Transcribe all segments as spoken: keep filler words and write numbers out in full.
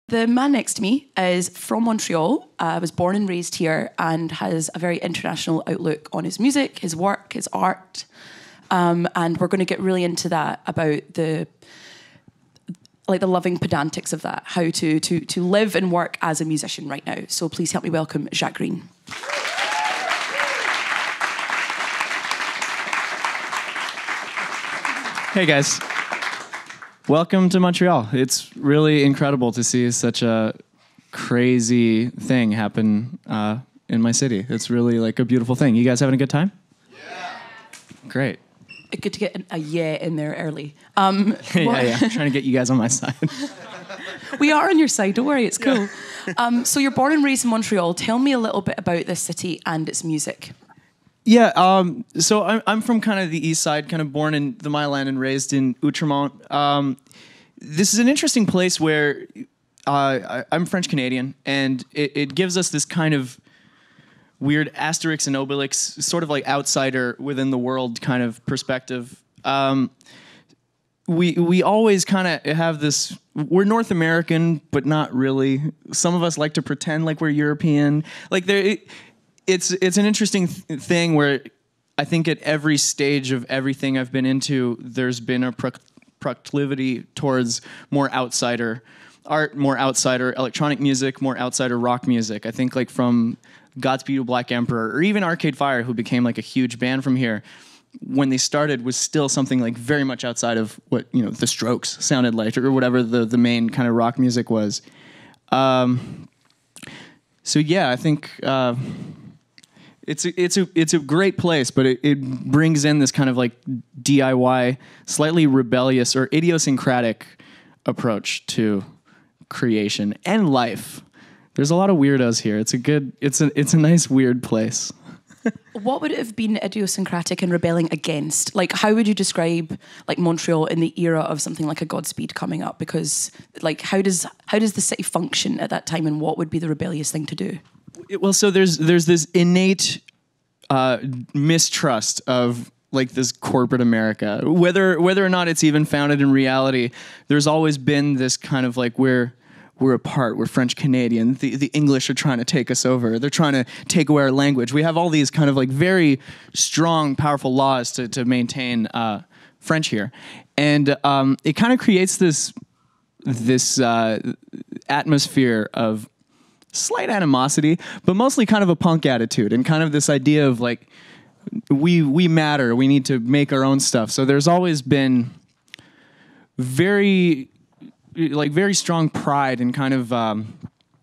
The man next to me is from Montreal, uh, was born and raised here, and has a very international outlook on his music, his work, his art. Um, and we're going to get really into that, about the like the loving pedantics of that, how to to to live and work as a musician right now. So please help me welcome Jacques Greene. Hey guys. Welcome to Montreal. It's really incredible to see such a crazy thing happen uh, in my city. It's really like a beautiful thing. You guys having a good time? Yeah. Great. Good to get a yeah in there early. Um, yeah, yeah. I'm trying to get you guys on my side. We are on your side. Don't worry, it's cool. Yeah. Um, so you're born and raised in Montreal. Tell me a little bit about this city and its music. Yeah, um, so I'm, I'm from kind of the east side, kind of born in the Mile and raised in Outremont. Um, this is an interesting place where uh, I, I'm French-Canadian, and it, it gives us this kind of weird Asterix and Obelix, sort of like outsider within the world kind of perspective. Um, we we always kind of have this, we're North American, but not really. Some of us like to pretend like we're European. Like there. It, It's it's an interesting th- thing where I think at every stage of everything I've been into, there's been a pro- proclivity towards more outsider art, more outsider electronic music, more outsider rock music. I think like from Godspeed You Black Emperor, or even Arcade Fire, who became like a huge band from here, when they started was still something like very much outside of what, you know, the Strokes sounded like, or whatever the, the main kind of rock music was. Um, so yeah, I think... Uh, It's a, it's a it's a great place, but it, it brings in this kind of like D I Y, slightly rebellious or idiosyncratic approach to creation and life. There's a lot of weirdos here. It's a good it's a it's a nice weird place. What would it have been idiosyncratic and rebelling against? Like, how would you describe like Montreal in the era of something like a Godspeed coming up? Because like, how does how does the city function at that time, and what would be the rebellious thing to do? It, well, so there's there's this innate uh, mistrust of like this corporate America, whether whether or not it's even founded in reality. There's always been this kind of like we're we're apart. We're French Canadian. The the English are trying to take us over. They're trying to take away our language. We have all these kind of like very strong, powerful laws to to maintain uh, French here, and um, it kind of creates this this uh, atmosphere of slight animosity, but mostly kind of a punk attitude, and kind of this idea of like, we we matter, we need to make our own stuff. So there's always been very, like very strong pride and kind of um,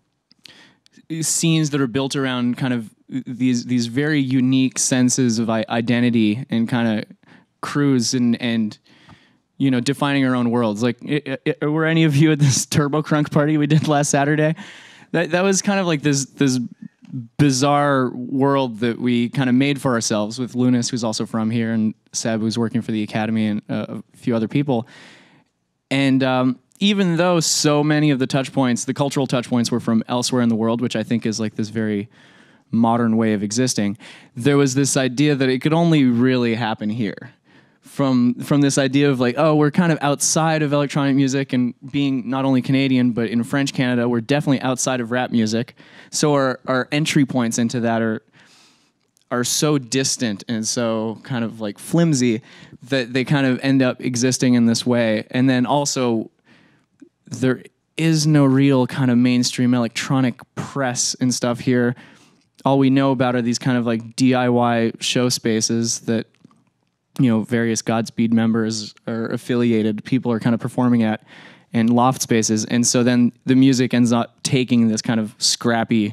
scenes that are built around kind of these these very unique senses of identity and kind of crews and and you know, defining our own worlds. Like, it, it, were any of you at this Turbo Crunk party we did last Saturday? That that was kind of like this this bizarre world that we kind of made for ourselves with Lunas, who's also from here, and Seb, who's working for the Academy, and uh, a few other people. And um, even though so many of the touch points, the cultural touch points, were from elsewhere in the world, which I think is like this very modern way of existing, there was this idea that it could only really happen here. From from this idea of like, oh, we're kind of outside of electronic music, and being not only Canadian, but in French Canada, we're definitely outside of rap music. So our, our entry points into that are are so distant and so kind of like flimsy that they kind of end up existing in this way. And then also, there is no real kind of mainstream electronic press and stuff here. All we know about are these kind of like D I Y show spaces that, you know, various Godspeed members or affiliated people are kind of performing at, and loft spaces. And so then the music ends up taking this kind of scrappy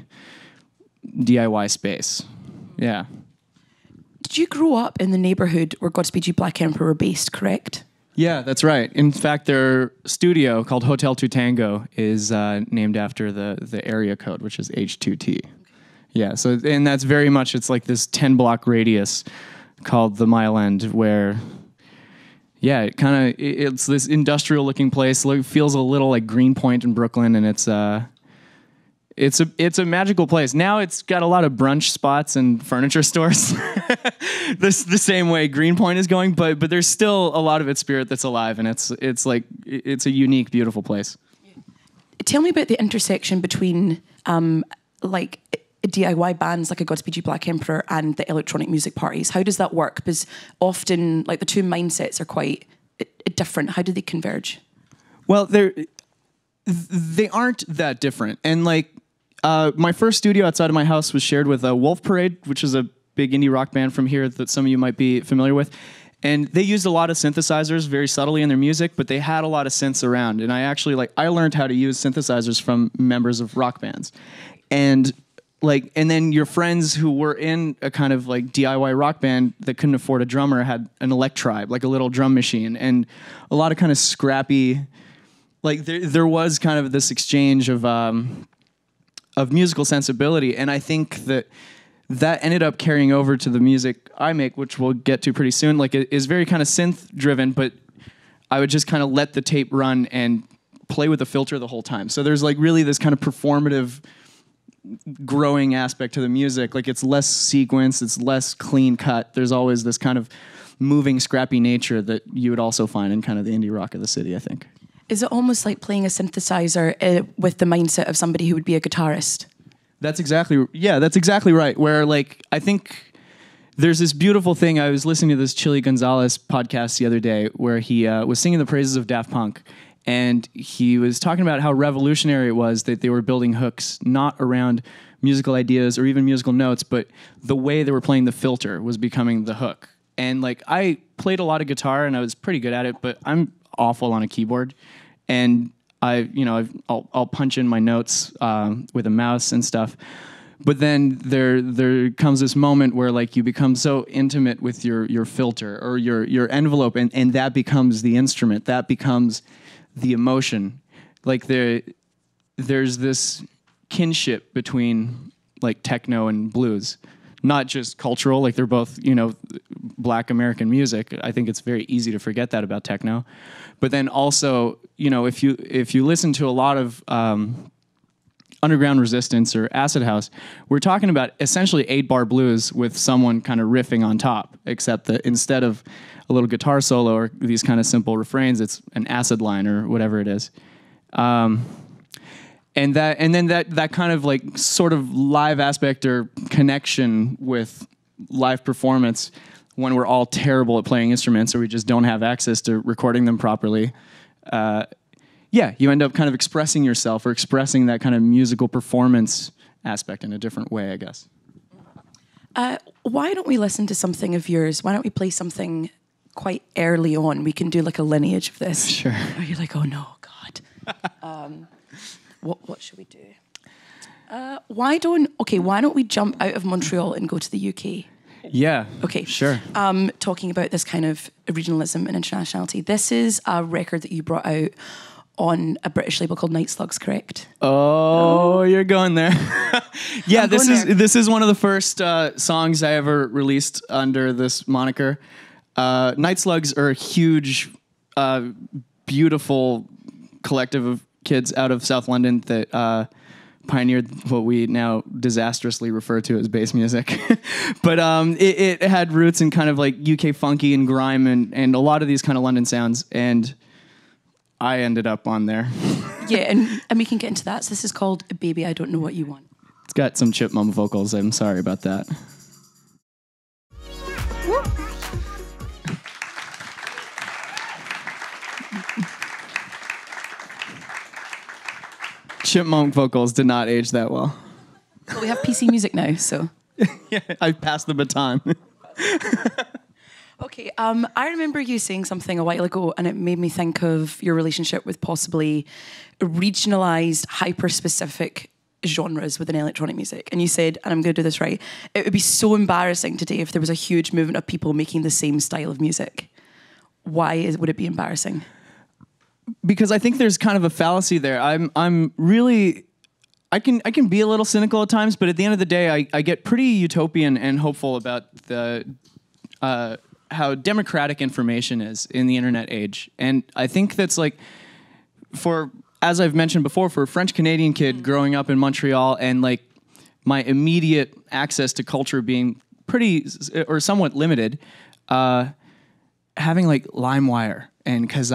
D I Y space. Yeah. Did you grow up in the neighborhood where Godspeed You Black Emperor were based, correct? Yeah, that's right. In fact, their studio called Hotel Tutango is uh, named after the, the area code, which is H two T. Okay. Yeah, so, and that's very much, it's like this ten block radius called the Mile End, where, yeah, it kind of, it, it's this industrial looking place. It feels a little like Greenpoint in Brooklyn, and it's uh, it's a it's a magical place. Now it's got a lot of brunch spots and furniture stores, this the same way Greenpoint is going, but but there's still a lot of its spirit that's alive, and it's it's like it's a unique, beautiful place. tell me about the intersection between um, like D I Y bands like a Godspeed You Black Emperor and the electronic music parties. How does that work? Because often, like, the two mindsets are quite uh, different. How do they converge? Well, they're they aren't that different. And like, uh, my first studio outside of my house was shared with uh, Wolf Parade, which is a big indie rock band from here that some of you might be familiar with. And they used a lot of synthesizers very subtly in their music, but they had a lot of synths around. And I actually, like, I learned how to use synthesizers from members of rock bands. And like, and then your friends who were in a kind of like D I Y rock band that couldn't afford a drummer had an Electribe, like a little drum machine, and a lot of kind of scrappy, like there, there was kind of this exchange of, um, of musical sensibility. And I think that that ended up carrying over to the music I make, which we'll get to pretty soon. Like, it is very kind of synth driven, but I would just kind of let the tape run and play with the filter the whole time. So there's like really this kind of performative growing aspect to the music. Like, it's less sequenced, it's less clean cut. There's always this kind of moving, scrappy nature that you would also find in kind of the indie rock of the city, I think. Is it almost like playing a synthesizer uh, with the mindset of somebody who would be a guitarist? That's exactly, yeah, that's exactly right. Where, like, I think there's this beautiful thing. I was listening to this Chili Gonzalez podcast the other day where he uh, was singing the praises of Daft Punk. And he was talking about how revolutionary it was that they were building hooks, not around musical ideas or even musical notes, but the way they were playing the filter was becoming the hook. And like, I played a lot of guitar and I was pretty good at it, but I'm awful on a keyboard. And I, you know, I've, I'll, I'll punch in my notes um, with a mouse and stuff. But then there there comes this moment where like you become so intimate with your your filter or your your envelope, and, and that becomes the instrument. That becomes the emotion. Like there there's this kinship between like techno and blues. Not just cultural, like they're both, you know, Black American music. I think it's very easy to forget that about techno. But then also, you know, if you if you listen to a lot of um, underground resistance or acid house, we're talking about essentially eight bar blues with someone kind of riffing on top, except that instead of a little guitar solo or these kind of simple refrains, it's an acid line or whatever it is. Um, and that, and then that, that kind of like sort of live aspect or connection with live performance when we're all terrible at playing instruments or we just don't have access to recording them properly. Uh, yeah, you end up kind of expressing yourself or expressing that kind of musical performance aspect in a different way, I guess. Uh, why don't we listen to something of yours? Why don't we play something quite early on? We can do like a lineage of this. Sure. Are you like, oh no, God. um, what what should we do? Uh, why don't okay? Why don't we jump out of Montreal and go to the U K? Yeah. Okay. Sure. Um, talking about this kind of regionalism and internationality. This is a record that you brought out on a British label called Slugs, correct? Oh, oh. You're going there. yeah, I'm this going is there. this is one of the first uh, songs I ever released under this moniker. Uh, Slugs are a huge, uh, beautiful collective of kids out of South London that uh, pioneered what we now disastrously refer to as bass music. but um, it, it had roots in kind of like U K funky and grime and, and a lot of these kind of London sounds. And I ended up on there. yeah, and, and we can get into that. So this is called Baby, I Don't Know What You Want. It's got some chipmunk vocals. I'm sorry about that. Chipmunk vocals did not age that well. Well, we have P C music now, so. yeah, I passed the baton. Okay, um, I remember you saying something a while ago, and it made me think of your relationship with possibly regionalized, hyper-specific genres within electronic music. And you said, and I'm going to do this right, it would be so embarrassing today if there was a huge movement of people making the same style of music. Why is, would it be embarrassing? Because I think there's kind of a fallacy there. I'm I'm really I can I can be a little cynical at times, but at the end of the day, I, I get pretty utopian and hopeful about the uh, how democratic information is in the internet age. And I think that's like for as I've mentioned before, for a French Canadian kid growing up in Montreal and like my immediate access to culture being pretty or somewhat limited, uh, having like LimeWire and Kazaa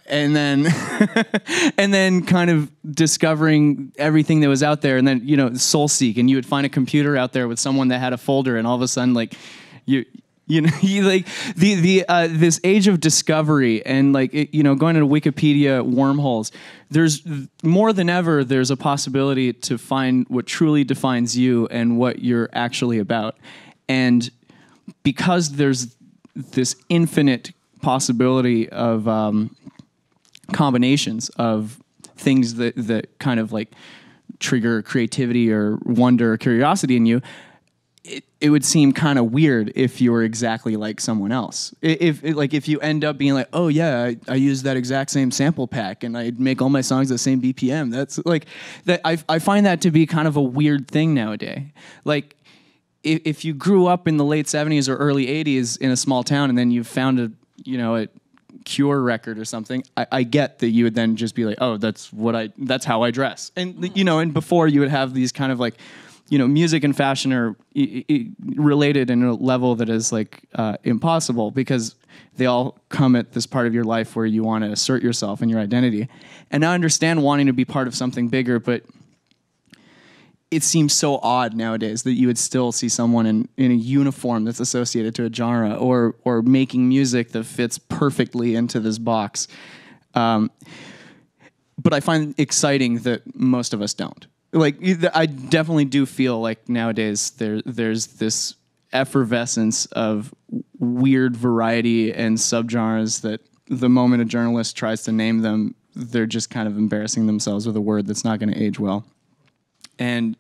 and then and then kind of discovering everything that was out there, and then you know soul seek, and you would find a computer out there with someone that had a folder, and all of a sudden like you you know you like the the uh, this age of discovery, and like it, you know going into Wikipedia wormholes, there's more than ever there's a possibility to find what truly defines you and what you're actually about. And because there's this infinite possibility of um, combinations of things that, that kind of like trigger creativity or wonder or curiosity in you, it, it would seem kind of weird if you were exactly like someone else. If, if like if you end up being like, oh yeah, I, I use that exact same sample pack and I make all my songs the same B P M. That's like that. I I find that to be kind of a weird thing nowadays. Like if, if you grew up in the late seventies or early eighties in a small town and then you found a you know a Cure record or something, I, I get that you would then just be like, oh, that's what I, that's how I dress. And, you know, and before you would have these kind of like, you know, music and fashion are I- I related in a level that is like uh, impossible because they all come at this part of your life where you want to assert yourself and your identity. And I understand wanting to be part of something bigger, but it seems so odd nowadays that you would still see someone in, in a uniform that's associated to a genre or or making music that fits perfectly into this box. Um, but I find it exciting that most of us don't. Like, I definitely do feel like nowadays there there's this effervescence of weird variety and subgenres that the moment a journalist tries to name them, they're just kind of embarrassing themselves with a word that's not going to age well. And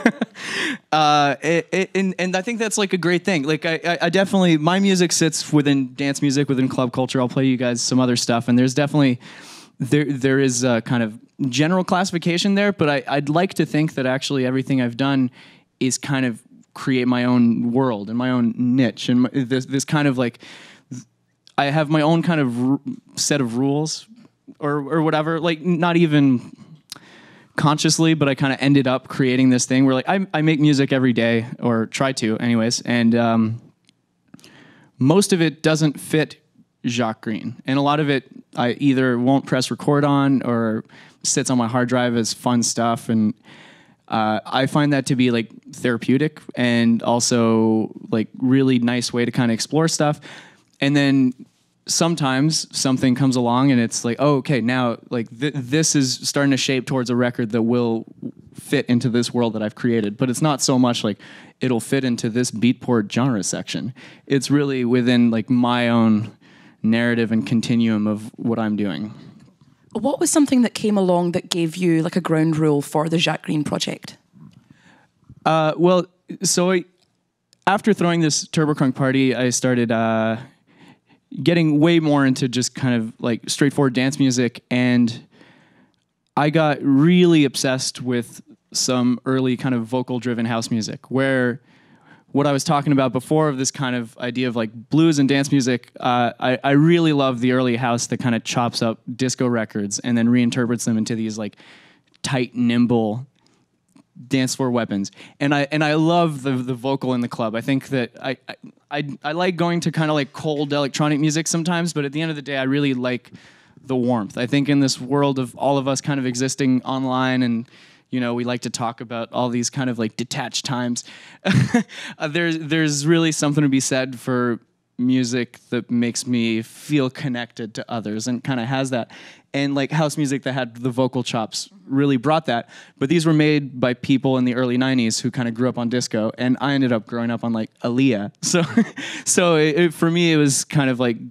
uh, it, it, and and I think that's like a great thing. Like I, I, I definitely my music sits within dance music, within club culture. I'll play you guys some other stuff, and there's definitely there there is a kind of general classification there. But I, I'd like to think that actually everything I've done is kind of create my own world and my own niche, and my, this this kind of like I have my own kind of r- set of rules or or whatever. Like not even consciously, but I kind of ended up creating this thing where like I, I make music every day or try to anyways. And um, most of it doesn't fit Jacques Greene. And a lot of it I either won't press record on or sits on my hard drive as fun stuff. And uh, I find that to be like therapeutic and also like really nice way to kind of explore stuff. And then sometimes something comes along and it's like, oh, okay, now like th- this is starting to shape towards a record that will fit into this world that I've created. But it's not so much like it'll fit into this beatport genre section. It's really within like my own narrative and continuum of what I'm doing. What was something that came along that gave you like a ground rule for the Jacques Greene project? Uh, well, so I, after throwing this Turbo Crunk party, I started uh, getting way more into just kind of like straightforward dance music, and I got really obsessed with some early kind of vocal-driven house music, where what I was talking about before of this kind of idea of like blues and dance music, uh, I, I really love the early house that kind of chops up disco records and then reinterprets them into these like tight, nimble dance floor weapons. And I and I love the the vocal in the club. I think that I I, I, I like going to kind of like cold electronic music sometimes, but at the end of the day, I really like the warmth. I think in this world of all of us kind of existing online and you know, we like to talk about all these kind of like detached times. uh, there's there's really something to be said for music that makes me feel connected to others and kind of has that. And like house music that had the vocal chops really brought that. But these were made by people in the early nineties who kind of grew up on disco, and I ended up growing up on like Aaliyah. So, so it, it, for me, it was kind of like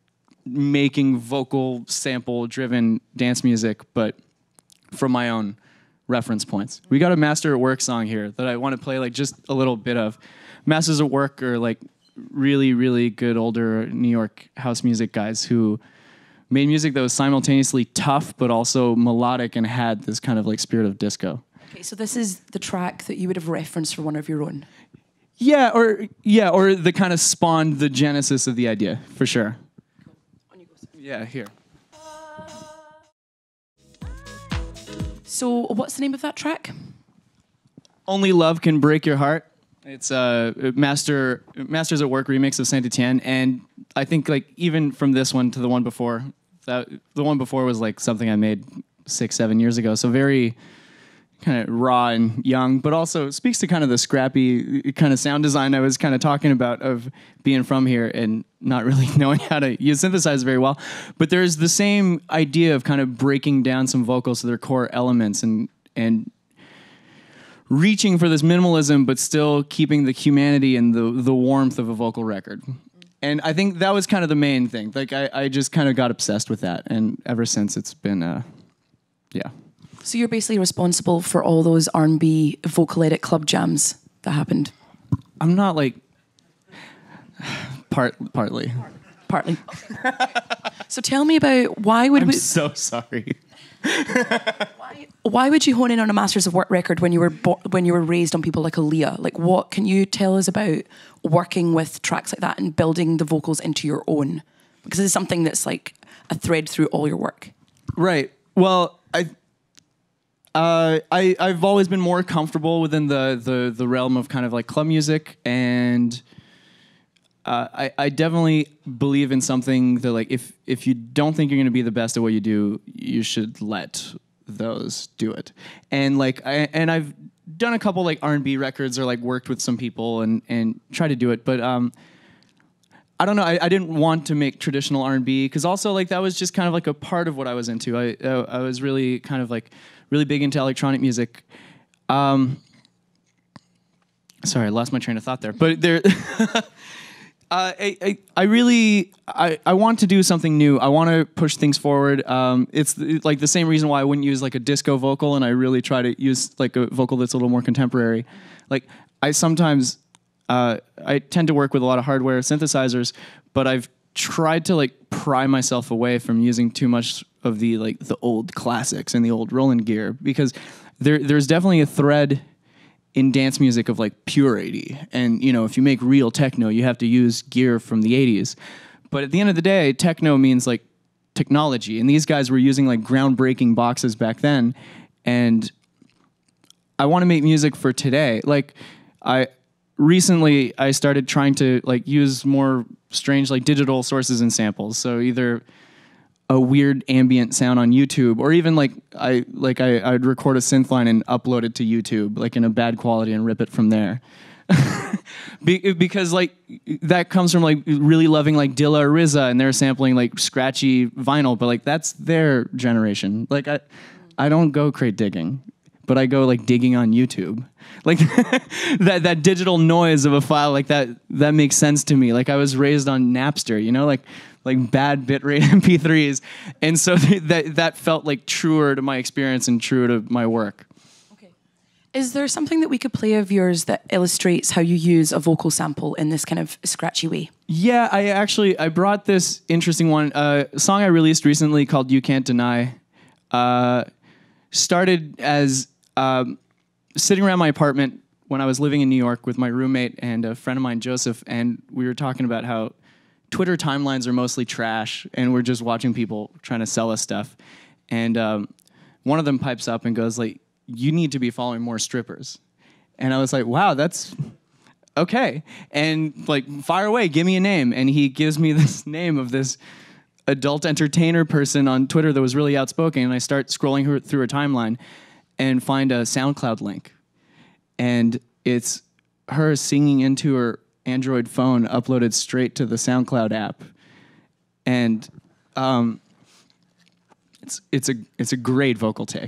making vocal sample-driven dance music, but from my own reference points. We got a Master at Work song here that I want to play like just a little bit of. Masters at Work are like really, really good older New York house music guys who made music that was simultaneously tough but also melodic and had this kind of like spirit of disco. Okay, so this is the track that you would have referenced for one of your own. Yeah, or yeah, or the kind of spawned the genesis of the idea, for sure. On you go. Yeah, here. So what's the name of that track? Only Love Can Break Your Heart. It's a master Masters at Work remix of Saint Etienne, and I think like even from this one to the one before, That, the one before was like something I made six, seven years ago. So very kind of raw and young, but also speaks to kind of the scrappy kind of sound design I was kind of talking about of being from here and not really knowing how to use synthesize very well. But there's the same idea of kind of breaking down some vocals to their core elements and and reaching for this minimalism, but still keeping the humanity and the the warmth of a vocal record. And I think that was kind of the main thing. Like I, I just kind of got obsessed with that, and ever since it's been, uh, yeah. So you're basically responsible for all those R and B vocal edit club jams that happened. I'm not like part partly. Partly. So tell me about why would I'm we? so sorry. why, why would you hone in on a Masters of Work record when you were bo- when you were raised on people like Aaliyah? Like, what can you tell us about working with tracks like that and building the vocals into your own? Because it's something that's like a thread through all your work. Right. Well, I. Uh, I, I've always been more comfortable within the, the, the realm of kind of like club music, and uh, I, I definitely believe in something that like if if you don't think you're going to be the best at what you do, you should let those do it. And like I, and I've done a couple like R and B records or like worked with some people and and try to do it, but um, I don't know. I, I didn't want to make traditional R and B because also like that was just kind of like a part of what I was into. I uh, I was really kind of like. really big into electronic music. Um, sorry, I lost my train of thought there. But there, uh, I, I, I really, I, I want to do something new. I want to push things forward. Um, it's like the same reason why I wouldn't use like a disco vocal, and I really try to use like a vocal that's a little more contemporary. Like I sometimes, uh, I tend to work with a lot of hardware synthesizers, but I've tried to like pry myself away from using too much of the like the old classics and the old Roland gear, because there there's definitely a thread in dance music of like pure eighty, and you know if you make real techno you have to use gear from the eighties, but at the end of the day techno means like technology, and these guys were using like groundbreaking boxes back then, and I want to make music for today. Like I recently I started trying to like use more strange like digital sources and samples, so either a weird ambient sound on YouTube, or even like I like I I'd record a synth line and upload it to YouTube like in a bad quality and rip it from there. Be, because like that comes from like really loving like Dilla or R Z A, and they're sampling like scratchy vinyl, but like that's their generation. Like I I don't go crate digging, but I go like digging on YouTube. Like that that digital noise of a file like that that makes sense to me. Like I was raised on Napster, you know, like like bad bitrate M P threes, and so that that felt like truer to my experience and truer to my work. Okay. Is there something that we could play of yours that illustrates how you use a vocal sample in this kind of scratchy way? Yeah, I actually I brought this interesting one, uh, a song I released recently called "You Can't Deny." Uh, started as um, sitting around my apartment when I was living in New York with my roommate and a friend of mine, Joseph, and we were talking about how Twitter timelines are mostly trash, and we're just watching people trying to sell us stuff. And um, one of them pipes up and goes like, "You need to be following more strippers." And I was like, wow, that's okay. And like, fire away, give me a name. And he gives me this name of this adult entertainer person on Twitter that was really outspoken. And I start scrolling her through her timeline and find a SoundCloud link. And it's her singing into her Android phone uploaded straight to the SoundCloud app, and um, it's it's a it's a great vocal take.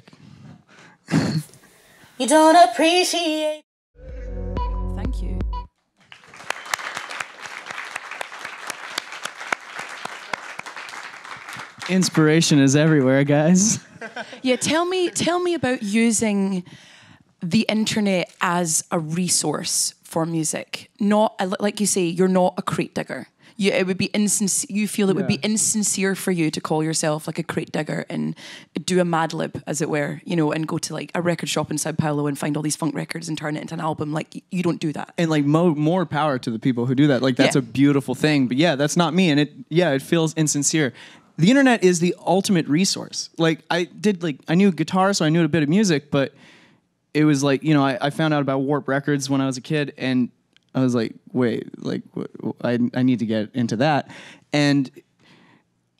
You don't appreciate. Thank you. Inspiration is everywhere, guys. Yeah, tell me tell me about using the internet as a resource for music. Not, like you say, you're not a crate digger. You, it would be insincere. You feel it yeah. would be insincere for you to call yourself like a crate digger and do a Mad Lib, as it were, you know, and go to like a record shop in Sao Paulo and find all these funk records and turn it into an album. Like, you don't do that. And like mo- more power to the people who do that. Like that's yeah. a beautiful thing. But yeah, that's not me. And it, yeah, it feels insincere. The internet is the ultimate resource. Like I did, like I knew guitar, so I knew a bit of music, but it was like, you know, I, I found out about Warp Records when I was a kid, and I was like, wait, like, I, I need to get into that. And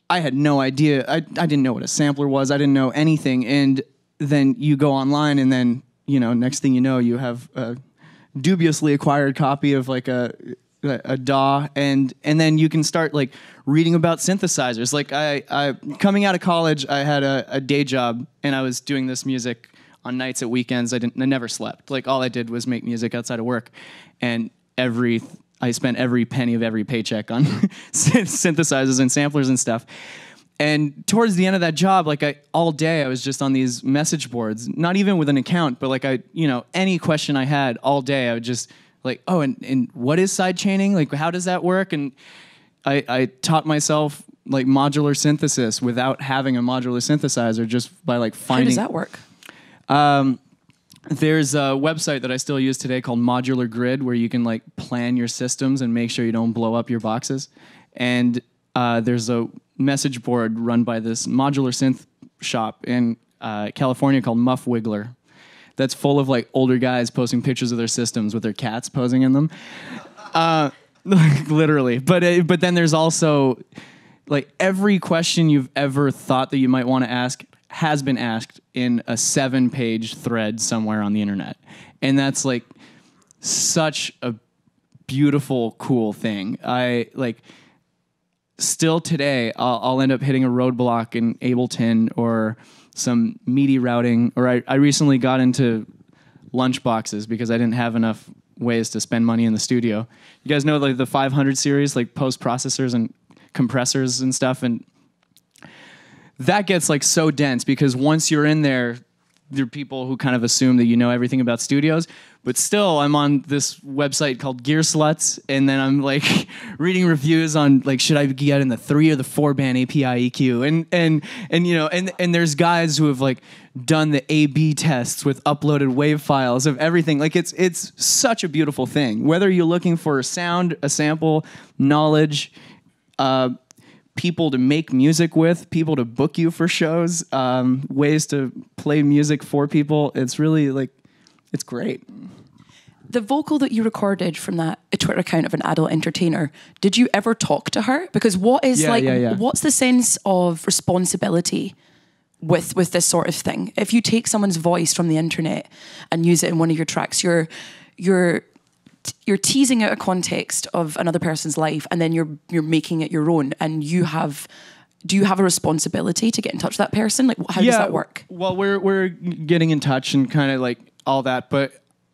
I had no idea. I, I didn't know what a sampler was. I didn't know anything. And then you go online, and then, you know, next thing you know, you have a dubiously acquired copy of like a a D A W, and and then you can start like reading about synthesizers. Like I, I coming out of college, I had a, a day job, and I was doing this music on nights at weekends. I didn't, I never slept. Like all I did was make music outside of work, and every I spent every penny of every paycheck on synthesizers and samplers and stuff. And towards the end of that job, like I all day, I was just on these message boards, not even with an account, but like I, you know, any question I had all day, I would just like, oh, and, and what is sidechaining? Like, how does that work? And I, I taught myself like modular synthesis without having a modular synthesizer, just by like finding. How does that work? Um, there's a website that I still use today called Modular Grid, where you can like plan your systems and make sure you don't blow up your boxes. And uh, there's a message board run by this modular synth shop in uh, California called Muff Wiggler. That's full of like older guys posting pictures of their systems with their cats posing in them, uh, literally. But uh, but then there's also like every question you've ever thought that you might want to ask has been asked in a seven-page thread somewhere on the internet, and that's like such a beautiful, cool thing. I like. Still today, I'll, I'll end up hitting a roadblock in Ableton or some MIDI routing, or I, I recently got into lunch boxes because I didn't have enough ways to spend money in the studio. You guys know like the five hundred series, like post processors and compressors and stuff, and that gets like so dense because once you're in there, there are people who kind of assume that you know everything about studios. But still, I'm on this website called Gear Sluts, and then I'm like reading reviews on like should I get in the three or the four band A P I E Q, and and and you know, and and there's guys who have like done the A B tests with uploaded wave files of everything. Like it's it's such a beautiful thing. Whether you're looking for a sound, a sample, knowledge, uh, people to make music with, people to book you for shows, um, ways to play music for people, it's really like it's great. The vocal that you recorded from that Twitter account of an adult entertainer, did you ever talk to her? Because what is yeah, like, yeah, yeah. what's the sense of responsibility with with this sort of thing? If you take someone's voice from the internet and use it in one of your tracks, you're you're you're teasing out a context of another person's life, and then you're you're making it your own. And you have, do you have a responsibility to get in touch with that person? Like, how yeah, does that work? Well, we're we're getting in touch and kind of like all that, but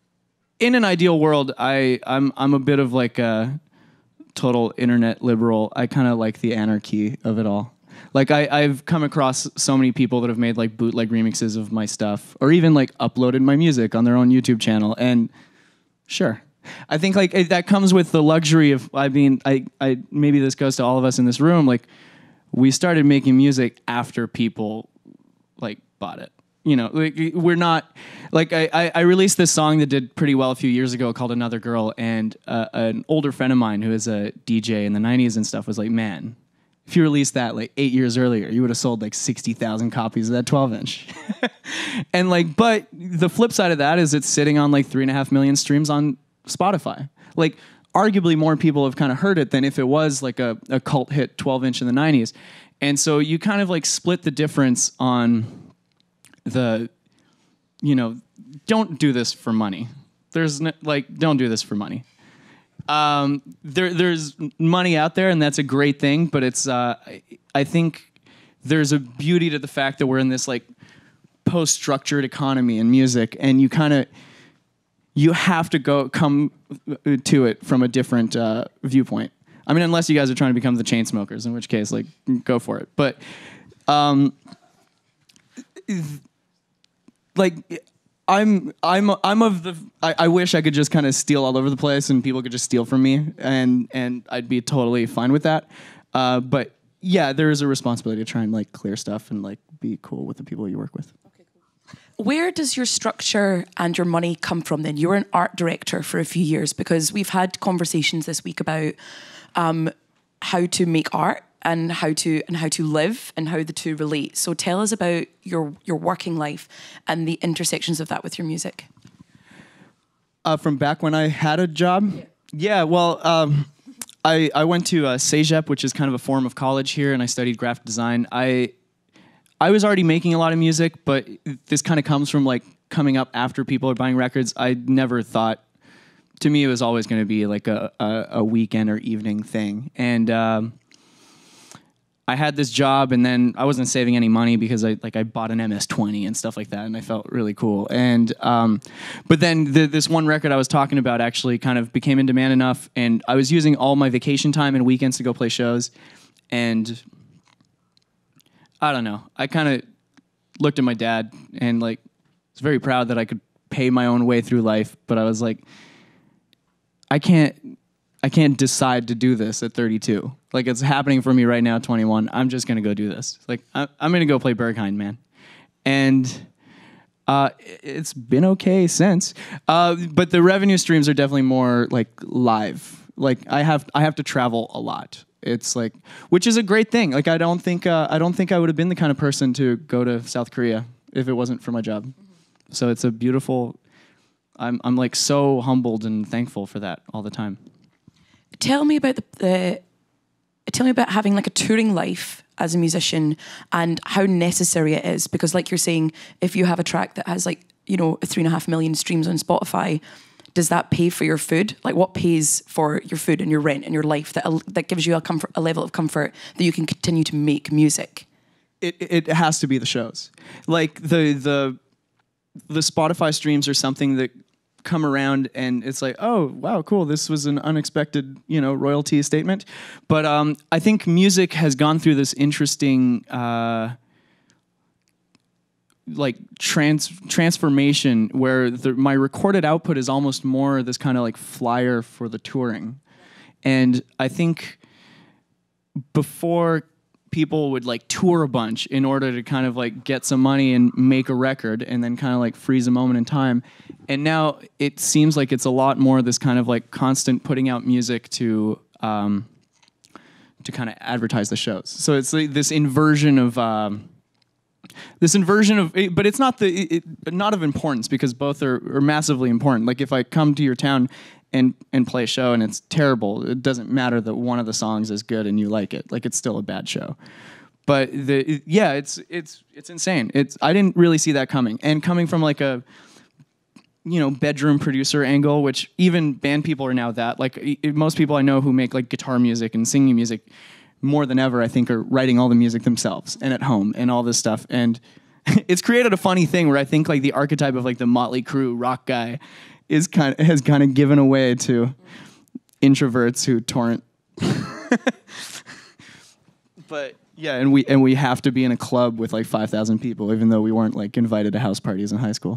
in an ideal world, I I'm I'm a bit of like a total internet liberal. I kind of like the anarchy of it all. Like I I've come across so many people that have made like bootleg remixes of my stuff, or even like uploaded my music on their own YouTube channel. And sure, I think like it, that comes with the luxury of. I mean, I I maybe this goes to all of us in this room. Like we started making music after people like bought it. You know, like, we're not like I, I, I released this song that did pretty well a few years ago called Another Girl, and uh, an older friend of mine who is a D J in the nineties and stuff was like, man, if you released that like eight years earlier, you would have sold like sixty thousand copies of that twelve inch. And like, but the flip side of that is it's sitting on like three and a half million streams on Spotify. Like arguably more people have kind of heard it than if it was like a, a cult hit twelve inch in the nineties. And so you kind of like split the difference on the, you know, don't do this for money. There's no, like, don't do this for money. Um, there, there's money out there, and that's a great thing. But it's, uh, I, I think there's a beauty to the fact that we're in this like post-structured economy in music, and you kind of, you have to go come to it from a different uh, viewpoint. I mean, unless you guys are trying to become the Chainsmokers, in which case, like, go for it. But, um, like, I'm I'm I'm of the. I, I wish I could just kind of steal all over the place and people could just steal from me, and and I'd be totally fine with that. Uh, but yeah, there is a responsibility to try and like clear stuff and like be cool with the people you work with. Where does your structure and your money come from then? You were an art director for a few years, because we've had conversations this week about um, how to make art and how to and how to live and how the two relate. So tell us about your your working life and the intersections of that with your music. Uh, from back when I had a job? Yeah, yeah well, um, I, I went to uh, Cégep, which is kind of a form of college here, and I studied graphic design. I I was already making a lot of music, but this kind of comes from like coming up after people are buying records. I never thought, to me, it was always going to be like a, a, a weekend or evening thing. And um, I had this job, and then I wasn't saving any money because I like I bought an M S twenty and stuff like that, and I felt really cool. And um, but then the, this one record I was talking about actually kind of became in demand enough, and I was using all my vacation time and weekends to go play shows, and I don't know. I kind of looked at my dad and like was very proud that I could pay my own way through life, but I was like, I can't. I can't decide to do this at thirty-two. Like, it's happening for me right now, twenty-one. I'm just going to go do this. Like, I, I'm going to go play Berghain, man. And uh, it's been okay since. Uh, but the revenue streams are definitely more, like, live. Like, I have I have to travel a lot. It's like, which is a great thing. Like, I don't think uh, I don't think I would have been the kind of person to go to South Korea if it wasn't for my job. So it's a beautiful... I'm I'm, like, so humbled and thankful for that all the time. Tell me about the, the tell me about having like a touring life as a musician and how necessary it is, because like you're saying, if you have a track that has like, you know, three and a half million streams on Spotify, does that pay for your food? Like, what pays for your food and your rent and your life that that gives you a comfort, a level of comfort that you can continue to make music? It it has to be the shows. Like the the the Spotify streams are something that come around and it's like, oh, wow, cool. This was an unexpected, you know, royalty statement. But um, I think music has gone through this interesting, uh, like trans transformation where the, my recorded output is almost more this kind of like flyer for the touring. And I think before people would like tour a bunch in order to kind of like get some money and make a record and then kind of like freeze a moment in time. And now it seems like it's a lot more this kind of like constant putting out music to um, to kind of advertise the shows. So it's like this inversion of um, this inversion of, but it's not the it, not of importance because both are, are massively important. Like if I come to your town and and play a show and it's terrible, it doesn't matter that one of the songs is good and you like it. Like it's still a bad show. But the it, yeah, it's it's it's insane. It's I didn't really see that coming. And coming from like a you know, bedroom producer angle, which even band people are now that. Like it, most people I know who make like guitar music and singing music more than ever, I think, are writing all the music themselves and at home and all this stuff. And it's created a funny thing where I think like the archetype of like the Motley Crue rock guy is kind of, has kind of given away to introverts who torrent. But yeah, and we and we have to be in a club with like five thousand people, even though we weren't like invited to house parties in high school.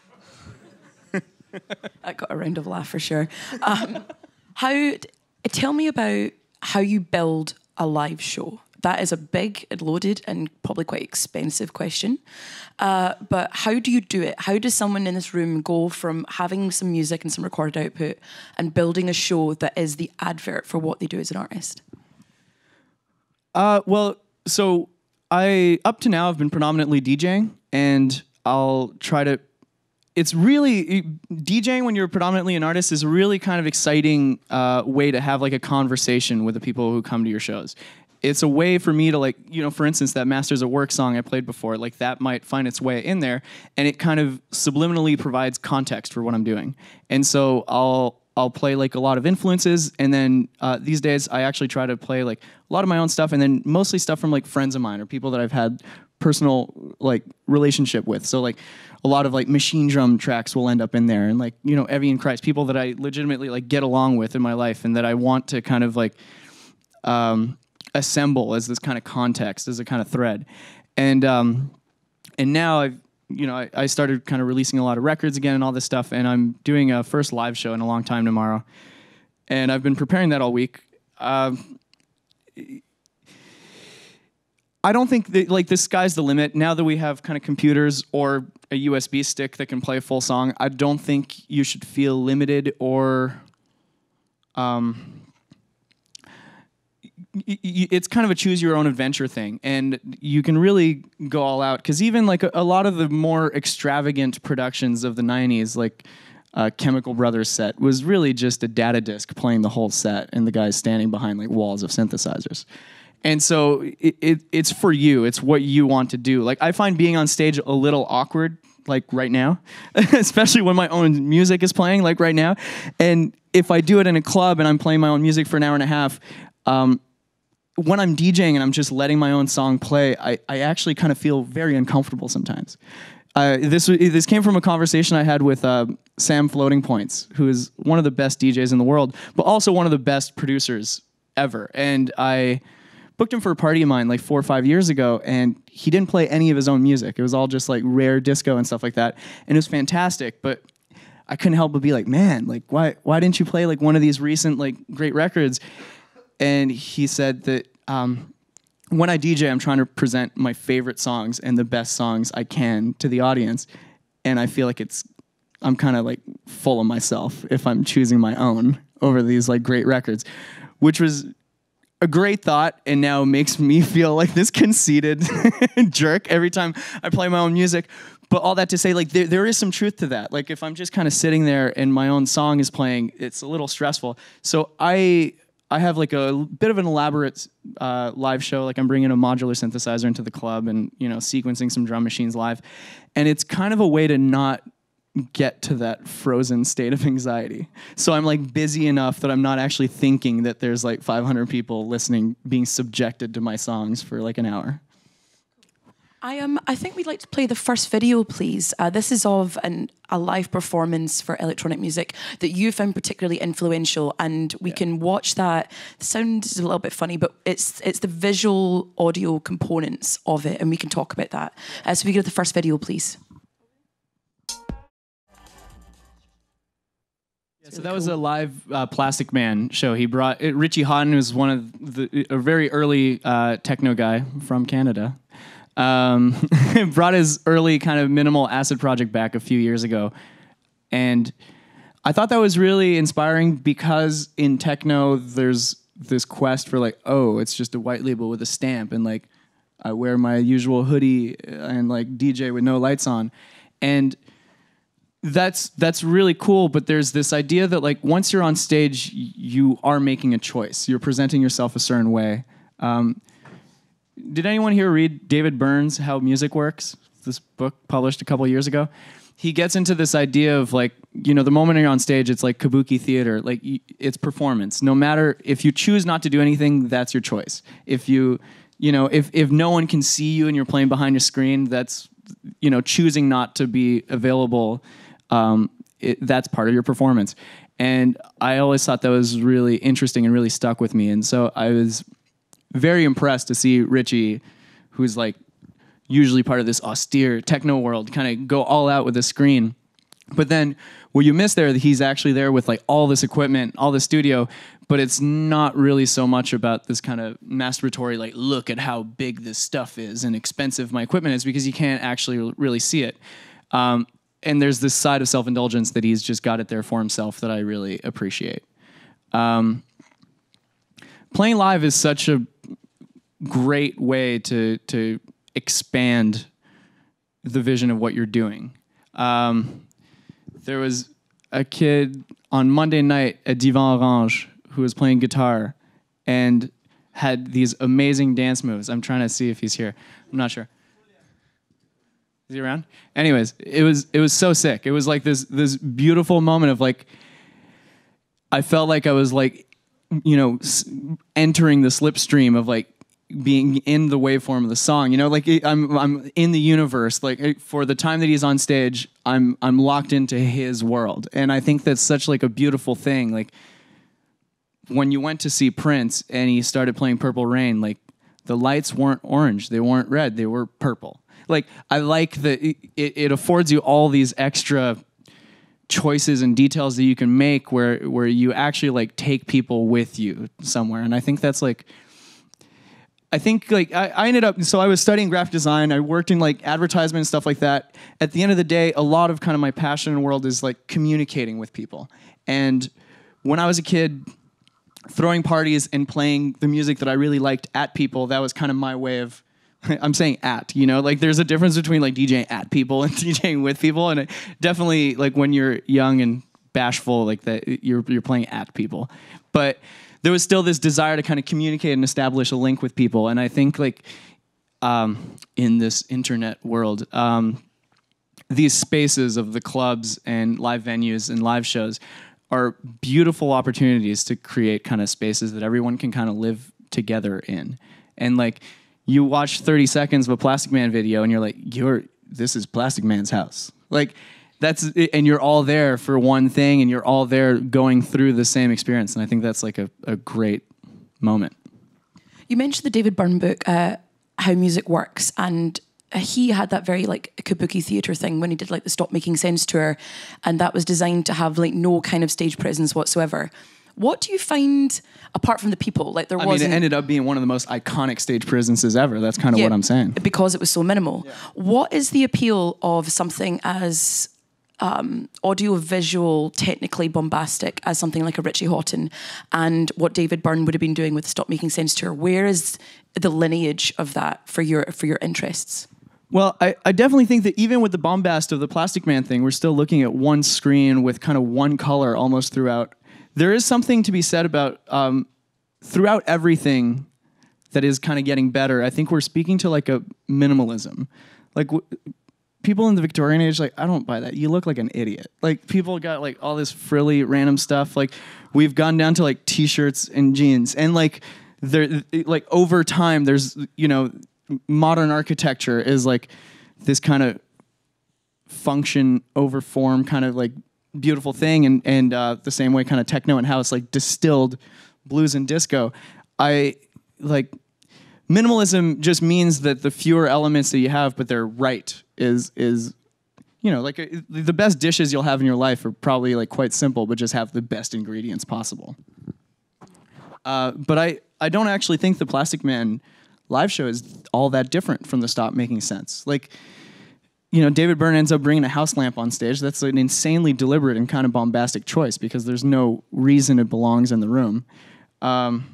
I got a round of laugh for sure. Um, how? Tell me about how you build a live show. That is a big, loaded, and probably quite expensive question. Uh, but how do you do it? How does someone in this room go from having some music and some recorded output and building a show that is the advert for what they do as an artist? Uh, well, so I up to now I've been predominantly DJing, and I'll try to. It's really, DJing when you're predominantly an artist is a really kind of exciting uh, way to have like a conversation with the people who come to your shows. It's a way for me to like, you know, for instance, that Masters at Work song I played before, like that might find its way in there and it kind of subliminally provides context for what I'm doing. And so I'll I'll play like a lot of influences, and then uh, these days I actually try to play like a lot of my own stuff, and then mostly stuff from like friends of mine or people that I've had personal like relationship with. So like a lot of like machine drum tracks will end up in there, and like, you know, Evie and Christ, people that I legitimately like get along with in my life and that I want to kind of like um, assemble as this kind of context, as a kind of thread. And um, and now I've you know, I, I started kind of releasing a lot of records again and all this stuff, and I'm doing a first live show in a long time tomorrow. And I've been preparing that all week. Um, I don't think that, like, the sky's the limit. Now that we have kind of computers or a U S B stick that can play a full song, I don't think you should feel limited or... Um, it's kind of a choose your own adventure thing, and you can really go all out, because even like a, a lot of the more extravagant productions of the nineties, like uh, Chemical Brothers set was really just a data disc playing the whole set, and the guys standing behind like walls of synthesizers. And so it, it, it's for you. It's what you want to do. Like I find being on stage a little awkward, like right now, especially when my own music is playing, like right now. And if I do it in a club and I'm playing my own music for an hour and a half, um, when I'm DJing and I'm just letting my own song play, I, I actually kind of feel very uncomfortable sometimes. Uh, this this came from a conversation I had with uh, Sam Floating Points, who is one of the best D Js in the world, but also one of the best producers ever. And I booked him for a party of mine like four or five years ago, and he didn't play any of his own music. It was all just like rare disco and stuff like that, and it was fantastic. But I couldn't help but be like, man, like why why didn't you play like one of these recent like great records? And he said that um, when I D J, I'm trying to present my favorite songs and the best songs I can to the audience, and I feel like it's I'm kind of like full of myself if I'm choosing my own over these like great records, which was a great thought, and now makes me feel like this conceited jerk every time I play my own music. But all that to say, like there, there is some truth to that. Like if I'm just kind of sitting there and my own song is playing, it's a little stressful. So I I have like a bit of an elaborate uh, live show. Like I'm bringing a modular synthesizer into the club and, you know, sequencing some drum machines live. And it's kind of a way to not get to that frozen state of anxiety. So I'm like busy enough that I'm not actually thinking that there's like five hundred people listening, being subjected to my songs for like an hour. I um I think we'd like to play the first video, please. Uh, this is of an a live performance for electronic music that you found particularly influential, and we yeah. can watch that. The sound is a little bit funny, but it's it's the visual audio components of it, and we can talk about that. Uh, so we go to the first video, please. So that was a live uh, Plastic Man show. He brought uh, Richie Houghton, who's one of the a very early uh, techno guy from Canada. Um, brought his early kind of minimal acid project back a few years ago, and I thought that was really inspiring because in techno there's this quest for like, oh, it's just a white label with a stamp, and like I wear my usual hoodie and like D J with no lights on, and That's that's really cool, but there's this idea that like once you're on stage, you are making a choice. You're presenting yourself a certain way. Um, did anyone here read David Byrne's How Music Works? This book published a couple of years ago. He gets into this idea of like, you know, the moment you're on stage, it's like kabuki theater. Like it's performance. No matter if you choose not to do anything, that's your choice. If you, you know, if if no one can see you and you're playing behind a screen, that's, you know, choosing not to be available. Um, it, that's part of your performance. And I always thought that was really interesting and really stuck with me. And so I was very impressed to see Richie, who's like usually part of this austere techno world, kind of go all out with the screen. But then what you miss there, he's actually there with like all this equipment, all the studio, but it's not really so much about this kind of masturbatory, like, look at how big this stuff is and expensive my equipment is, because you can't actually really see it. Um, And there's this side of self-indulgence that he's just got it there for himself that I really appreciate. Um, playing live is such a great way to to expand the vision of what you're doing. Um, there was a kid on Monday night at Divan Orange who was playing guitar and had these amazing dance moves. I'm trying to see if he's here. I'm not sure. Is he around? Anyways, it was it was so sick. It was like this this beautiful moment of like, I felt like I was like, you know, s- entering the slipstream of like being in the waveform of the song. You know, like I'm I'm in the universe. Like for the time that he's on stage, I'm I'm locked into his world, and I think that's such like a beautiful thing. Like when you went to see Prince and he started playing Purple Rain, like the lights weren't orange, they weren't red, they were purple. Like, I like that it, it affords you all these extra choices and details that you can make where where you actually, like, take people with you somewhere. And I think that's, like... I think, like, I, I ended up... So I was studying graphic design. I worked in, like, advertisement and stuff like that. At the end of the day, a lot of kind of my passion in the world is, like, communicating with people. And when I was a kid... throwing parties and playing the music that I really liked at people, that was kind of my way of... I'm saying at, you know, like there's a difference between like DJing at people and DJing with people. And it definitely, like when you're young and bashful, like that you're you're playing at people. But there was still this desire to kind of communicate and establish a link with people. And I think like um, in this internet world, um, these spaces of the clubs and live venues and live shows are beautiful opportunities to create kind of spaces that everyone can kind of live together in. And like you watch thirty seconds of a Plastic Man video and you're like, you're this is Plastic Man's house. Like that's, and you're all there for one thing and you're all there going through the same experience. And I think that's like a, a great moment. You mentioned the David Byrne book, uh, How Music Works, and he had that very like kabuki theatre thing when he did like the Stop Making Sense tour, and that was designed to have like no kind of stage presence whatsoever. What do you find, apart from the people, like there I was? mean, it ended up being one of the most iconic stage presences ever. That's kind of yeah, what I'm saying. Because it was so minimal. Yeah. What is the appeal of something as um, audio-visual, technically bombastic as something like a Richie Houghton, and what David Byrne would have been doing with the Stop Making Sense tour? Where is the lineage of that for your for your interests? Well, I, I definitely think that even with the bombast of the Plastic Man thing, we're still looking at one screen with kind of one color almost throughout. There is something to be said about um, throughout everything that is kind of getting better. I think we're speaking to like a minimalism. Like w- people in the Victorian age, like, I don't buy that. You look like an idiot. Like people got like all this frilly random stuff. Like we've gone down to like t-shirts and jeans, and like there, like over time, there's, you know, modern architecture is like this kind of function over form kind of like beautiful thing, and and uh, the same way kind of techno and house like distilled blues and disco. I like minimalism just means that the fewer elements that you have, but they're right, is is you know like a, the best dishes you'll have in your life are probably like quite simple, but just have the best ingredients possible. Uh, but I I don't actually think the Plastic Man live show is all that different from the Stop Making Sense. Like, you know, David Byrne ends up bringing a house lamp on stage. That's an insanely deliberate and kind of bombastic choice because there's no reason it belongs in the room. Um,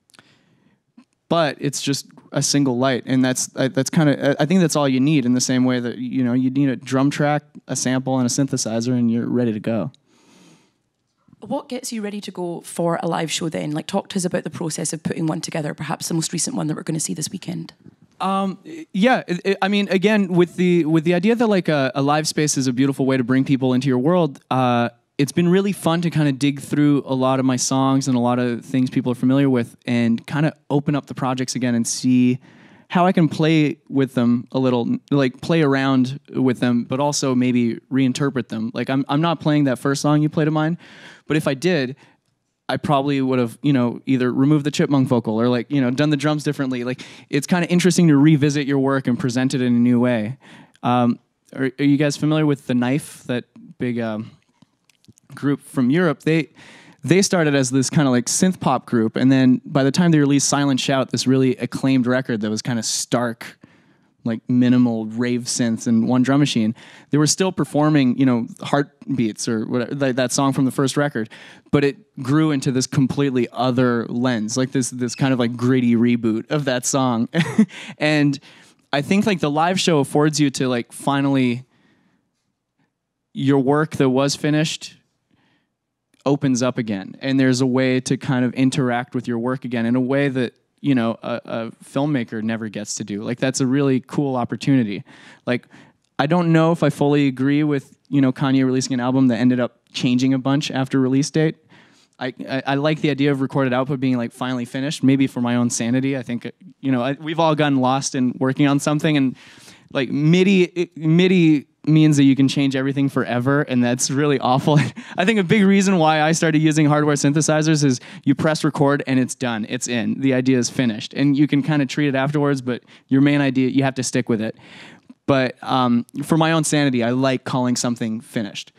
but it's just a single light, and that's that's kind of, I think that's all you need, in the same way that, you know, you need a drum track, a sample, and a synthesizer, and you're ready to go. What gets you ready to go for a live show then? Like, talk to us about the process of putting one together, perhaps the most recent one that we're going to see this weekend. Um, yeah, it, it, I mean, again, with the with the idea that like a, a live space is a beautiful way to bring people into your world, uh, it's been really fun to kind of dig through a lot of my songs and a lot of things people are familiar with, and kind of open up the projects again and see how I can play with them a little, like play around with them, but also maybe reinterpret them. Like I'm I'm not playing that first song you played of mine, but if I did, I probably would have, you know, either removed the chipmunk vocal or like, you know, done the drums differently. Like it's kind of interesting to revisit your work and present it in a new way. Um, are, are you guys familiar with The Knife, that big um, group from Europe? They they started as this kind of like synth pop group, and then by the time they released Silent Shout, this really acclaimed record that was kind of stark, like minimal rave synths and one drum machine, they were still performing, you know, Heartbeats or whatever, like that song from the first record, but it grew into this completely other lens, like this this kind of like gritty reboot of that song. And I think like the live show affords you to like finally, your work that was finished opens up again, and there's a way to kind of interact with your work again in a way that, you know, a, a filmmaker never gets to do. Like that's a really cool opportunity. Like I don't know if I fully agree with, you know, Kanye releasing an album that ended up changing a bunch after release date. I, I, I like the idea of recorded output being like finally finished, maybe for my own sanity. I think, you know, I, we've all gotten lost in working on something, and like MIDI, MIDI means that you can change everything forever, and that's really awful. I think a big reason why I started using hardware synthesizers is you press record and it's done, it's in, the idea is finished, and you can kind of treat it afterwards, but your main idea, you have to stick with it. But um, for my own sanity, I like calling something finished.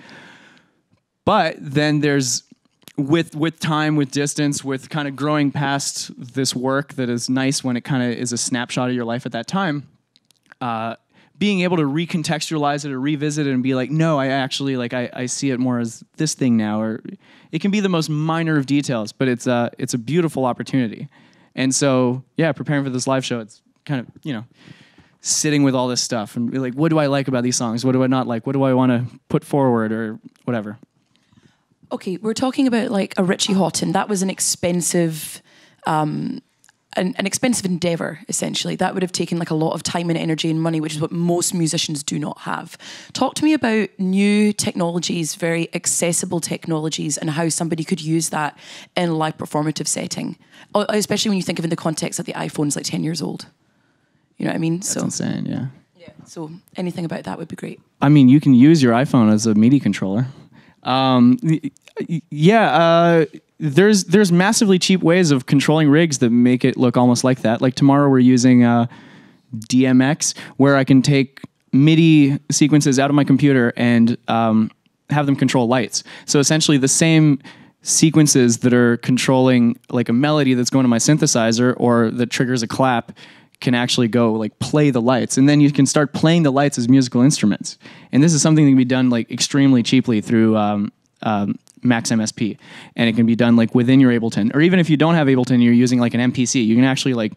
But then there's, with with time, with distance, with kind of growing past this work that is nice when it kind of is a snapshot of your life at that time, uh, being able to recontextualize it or revisit it and be like, no, I actually, like, I, I see it more as this thing now. Or it can be the most minor of details, but it's a, it's a beautiful opportunity. And so, yeah, preparing for this live show, it's kind of, you know, sitting with all this stuff and be like, what do I like about these songs? What do I not like? What do I want to put forward or whatever? Okay, we're talking about like a Richie Houghton. That was an expensive, um, an, an expensive endeavor. Essentially, that would have taken like a lot of time and energy and money, which is what most musicians do not have. Talk to me about new technologies, very accessible technologies, and how somebody could use that in a live performative setting, especially when you think of it in the context that the iPhone's like ten years old. You know what I mean? That's so insane. Yeah. Yeah. So anything about that would be great. I mean, you can use your iPhone as a MIDI controller. Um, yeah, uh, there's there's massively cheap ways of controlling rigs that make it look almost like that. Like tomorrow we're using uh, D M X, where I can take MIDI sequences out of my computer and um, have them control lights. So essentially the same sequences that are controlling like a melody that's going to my synthesizer or that triggers a clap can actually go like play the lights, and then you can start playing the lights as musical instruments. And this is something that can be done like extremely cheaply through um, um, Max M S P, and it can be done like within your Ableton, or even if you don't have Ableton, you're using like an M P C. You can actually like,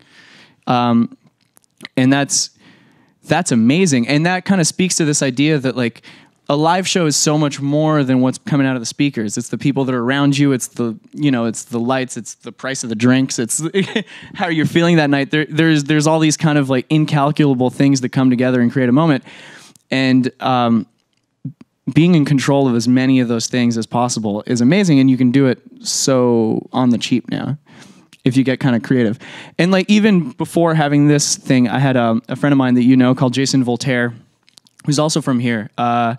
um, and that's that's amazing, and that kind of speaks to this idea that like a live show is so much more than what's coming out of the speakers. It's the people that are around you. It's the, you know, it's the lights. It's the price of the drinks. It's how you're feeling that night. There, there's, there's all these kind of like incalculable things that come together and create a moment. And um, being in control of as many of those things as possible is amazing. And you can do it so on the cheap now if you get kind of creative. And like, even before having this thing, I had a, a friend of mine that you know called Jason Voltaire, who's also from here. Uh,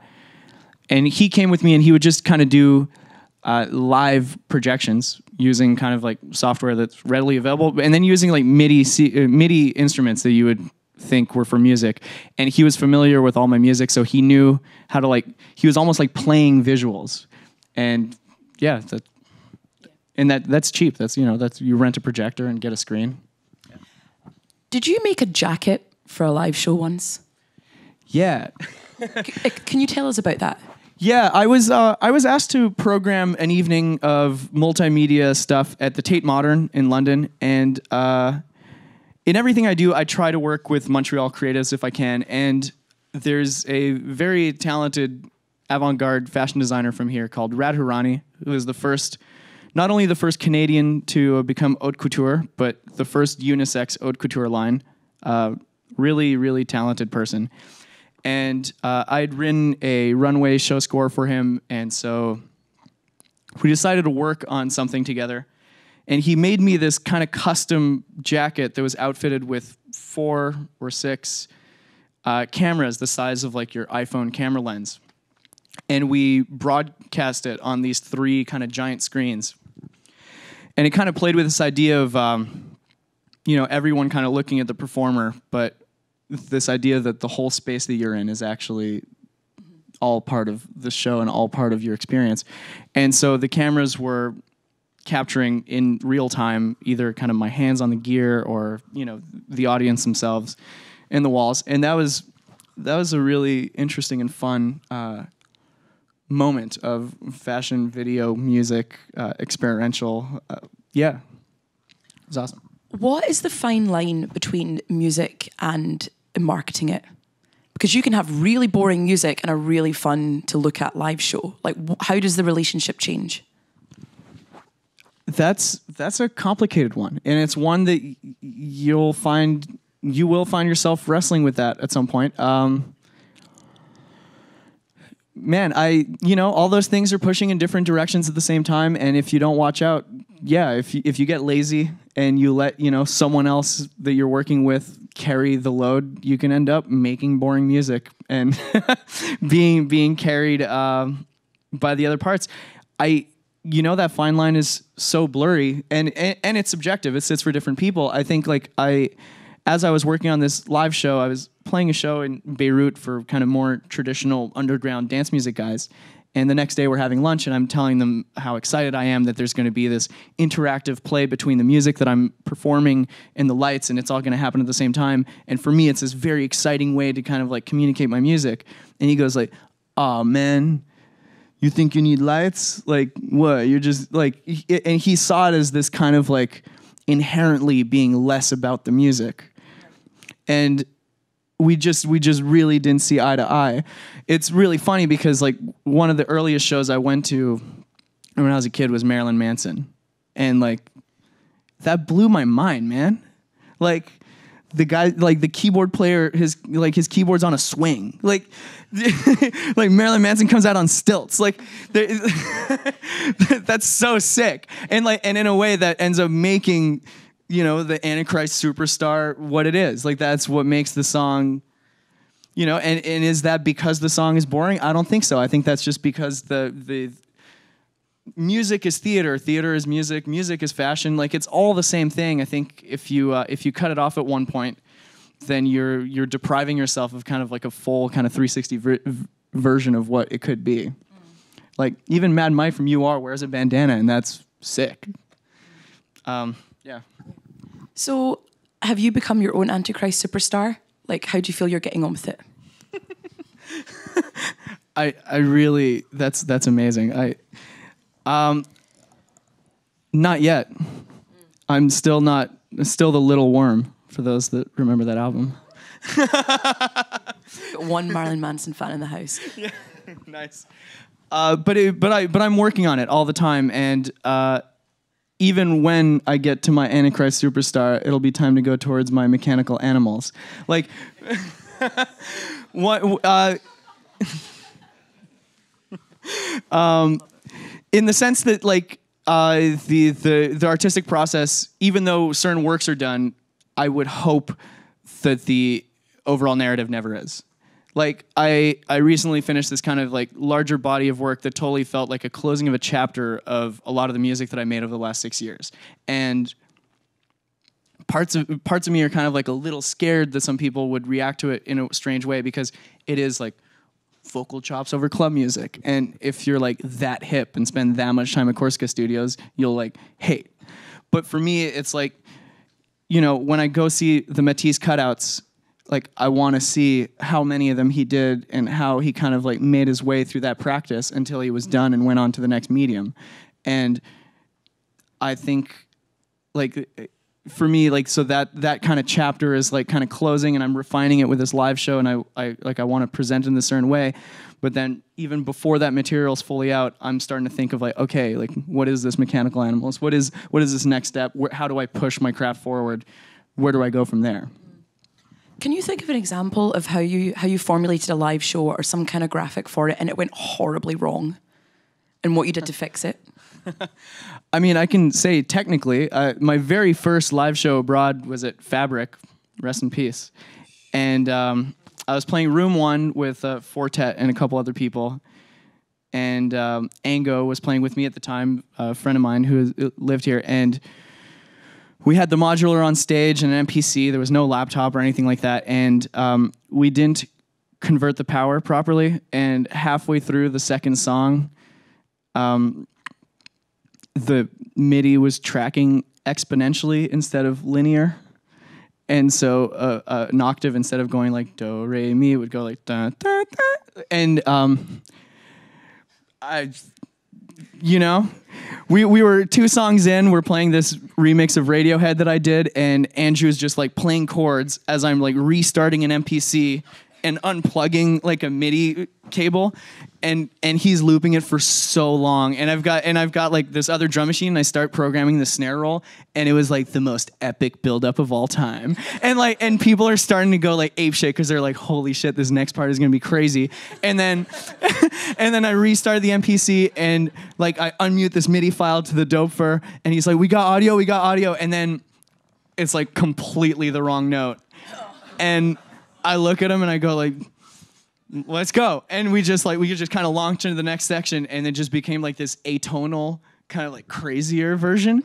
And he came with me, and he would just kind of do uh, live projections using kind of like software that's readily available, and then using like MIDI C- uh, MIDI instruments that you would think were for music. And he was familiar with all my music, so he knew how to like. He was almost like playing visuals, and yeah, that, and that that's cheap. That's you know that's you rent a projector and get a screen. Did you make a jacket for a live show once? Yeah. C- can you tell us about that? Yeah, I was uh, I was asked to program an evening of multimedia stuff at the Tate Modern in London, and uh, in everything I do, I try to work with Montreal creatives if I can. And there's a very talented avant-garde fashion designer from here called Radharani, who is the first, not only the first Canadian to become haute couture, but the first unisex haute couture line. Uh, really, really talented person. And uh, I'd written a runway show score for him, and so we decided to work on something together. And he made me this kind of custom jacket that was outfitted with four or six uh, cameras the size of like your iPhone camera lens. And we broadcast it on these three kind of giant screens. And it kind of played with this idea of, um, you know, everyone kind of looking at the performer, but this idea that the whole space that you're in is actually all part of the show and all part of your experience. And so the cameras were capturing in real time either kind of my hands on the gear or, you know, the audience themselves in the walls. And that was that was a really interesting and fun uh, moment of fashion, video, music, uh, experiential. Uh, yeah, it was awesome. What is the fine line between music and marketing it? Because you can have really boring music and a really fun to look at live show. Like, wh- how does the relationship change? That's that's a complicated one, and it's one that y- you'll find you will find yourself wrestling with that at some point. Um, man, I you know all those things are pushing in different directions at the same time, and if you don't watch out, yeah, if you, if you get lazy and you let you know someone else that you're working with carry the load, you can end up making boring music and being being carried um, by the other parts. I, you know, that fine line is so blurry, and, and and it's subjective. It sits for different people. I think like I, as I was working on this live show, I was playing a show in Beirut for kind of more traditional underground dance music guys. And the next day we're having lunch, and I'm telling them how excited I am that there's going to be this interactive play between the music that I'm performing and the lights, and it's all going to happen at the same time. And for me, it's this very exciting way to kind of like communicate my music. And he goes like, "Oh man, you think you need lights? Like what? You're just like," and he saw it as this kind of like inherently being less about the music. And we just we just really didn't see eye to eye. It's really funny because like one of the earliest shows I went to when I was a kid was Marilyn Manson. And like, that blew my mind, man. Like, the guy, like the keyboard player, his like his keyboard's on a swing. Like, like Marilyn Manson comes out on stilts. Like, that's so sick. And like, and in a way that ends up making, you know, the Antichrist superstar what it is. Like, that's what makes the song, you know. And and is that because the song is boring? I don't think so. I think that's just because the the music is theater, theater is music, music is fashion. Like, it's all the same thing. I think if you uh, if you cut it off at one point, then you're you're depriving yourself of kind of like a full kind of three sixty ver- version of what it could be. Mm. Like, even Mad Mike from U R wears a bandana, and that's sick. Um, yeah. So, have you become your own Antichrist superstar? Like, how do you feel you're getting on with it? I I really that's that's amazing. I. Um, not yet. I'm still not, still the little worm, for those that remember that album. One Marilyn Manson fan in the house. Yeah, nice. Uh, but it, but I but I'm working on it all the time, and uh, even when I get to my Antichrist superstar, it'll be time to go towards my mechanical animals. Like, what? Uh, um. In the sense that, like, uh, the, the the artistic process, even though certain works are done, I would hope that the overall narrative never is. Like, I I recently finished this kind of, like, larger body of work that totally felt like a closing of a chapter of a lot of the music that I made over the last six years. And parts of parts of me are kind of, like, a little scared that some people would react to it in a strange way, because it is, like, vocal chops over club music, and if you're like that hip and spend that much time at Corsica Studios, you'll like hate. But for me, it's like, you know, when I go see the Matisse cutouts, like, I want to see how many of them he did and how he kind of like made his way through that practice until he was done and went on to the next medium. And I think, like, for me, like, so that that kind of chapter is like kind of closing, and I'm refining it with this live show, and I, I like I want to present in a certain way. But then even before that material's fully out, I'm starting to think of like, okay, like, what is this mechanical animals? What is what is this next step? Where, how do I push my craft forward? Where do I go from there? Can you think of an example of how you how you formulated a live show or some kind of graphic for it and it went horribly wrong, and what you did to fix it? I mean, I can say technically, uh, my very first live show abroad was at Fabric, rest in peace. And um, I was playing Room One with uh, Fortet and a couple other people. And um, Ango was playing with me at the time, a friend of mine who lived here. And we had the modular on stage and an M P C. There was no laptop or anything like that. And um, we didn't convert the power properly. And halfway through the second song, um, the MIDI was tracking exponentially instead of linear. And so uh, uh, an octave, instead of going like do, re, mi, it would go like da, da, da. And um, I, you know, we we were two songs in, we're playing this remix of Radiohead that I did, and Andrew's just like playing chords as I'm like restarting an M P C and unplugging like a MIDI cable, and and he's looping it for so long, and I've got and I've got like this other drum machine, and I start programming the snare roll, and it was like the most epic buildup of all time, and like and people are starting to go like apeshit because they're like, holy shit, this next part is gonna be crazy, and then and then I restarted the M P C, and like I unmute this MIDI file to the doper, and he's like, we got audio, we got audio, and then it's like completely the wrong note, and I look at him and I go like, let's go. And we just like, we could just kind of launch into the next section, and it just became like this atonal, kind of like crazier version.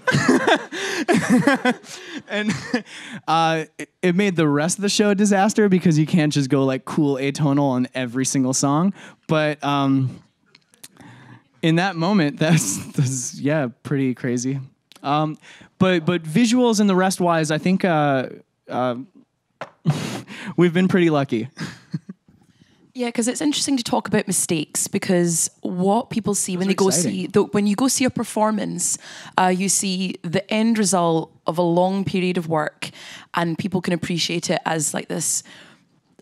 And uh, it, it made the rest of the show a disaster because you can't just go like cool atonal on every single song. But um, in that moment, that's, that's yeah, pretty crazy. Um, but, but visuals and the rest wise, I think, uh, uh, we've been pretty lucky. Yeah, because it's interesting to talk about mistakes, because what people see Those when they go exciting. see the, when you go see a performance, uh, you see the end result of a long period of work, and people can appreciate it as like this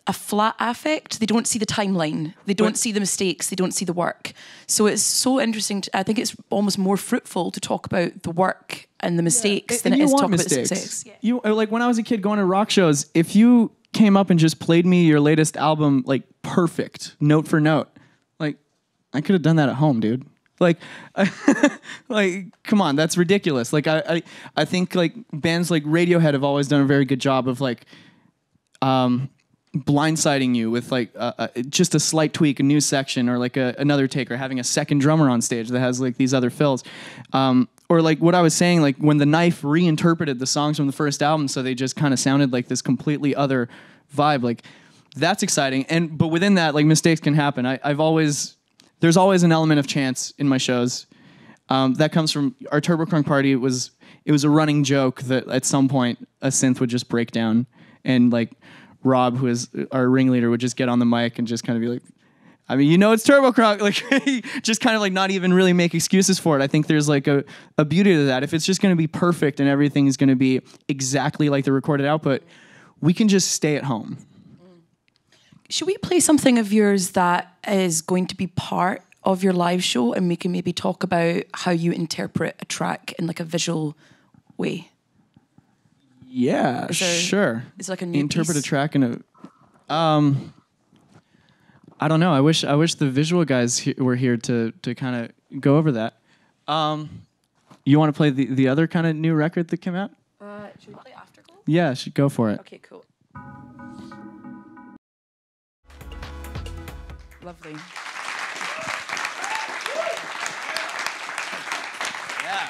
a flat affect. They don't see the timeline. They don't but, see the mistakes. They don't see the work. So it's so interesting. To, I think it's almost more fruitful to talk about the work and the mistakes yeah. than and it is to talk mistakes. about success. Yeah. You like when I was a kid going to rock shows, if you came up and just played me your latest album like perfect, note for note, like I could have done that at home, dude. Like, like, come on, that's ridiculous. Like, I, I, I think like bands like Radiohead have always done a very good job of like, um, blindsiding you with like uh, uh, just a slight tweak, a new section, or like a, another take, or having a second drummer on stage that has like these other fills, um, or like what I was saying, like when the Knife reinterpreted the songs from the first album, so they just kind of sounded like this completely other vibe. Like, that's exciting. And but within that, like mistakes can happen. I, I've always There's always an element of chance in my shows. Um, that comes from our Turbo Crunk party. It was it was a running joke that at some point a synth would just break down, and like Rob, who is our ringleader, would just get on the mic and just kind of be like, I mean, you know, it's Turbo Crunk, like just kind of like not even really make excuses for it. I think there's like a, a beauty to that. If it's just going to be perfect and everything is going to be exactly like the recorded output, we can just stay at home. Should we play something of yours that is going to be part of your live show, and we can maybe talk about how you interpret a track in like a visual way? Yeah, is there, sure. It's like a new interpret piece? a track in a. Um, I don't know. I wish I wish the visual guys he- were here to to kind of go over that. Um, you want to play the the other kind of new record that came out? Uh, should we play Afterglow? Yeah, should go for it. Okay, cool. Lovely. Yeah.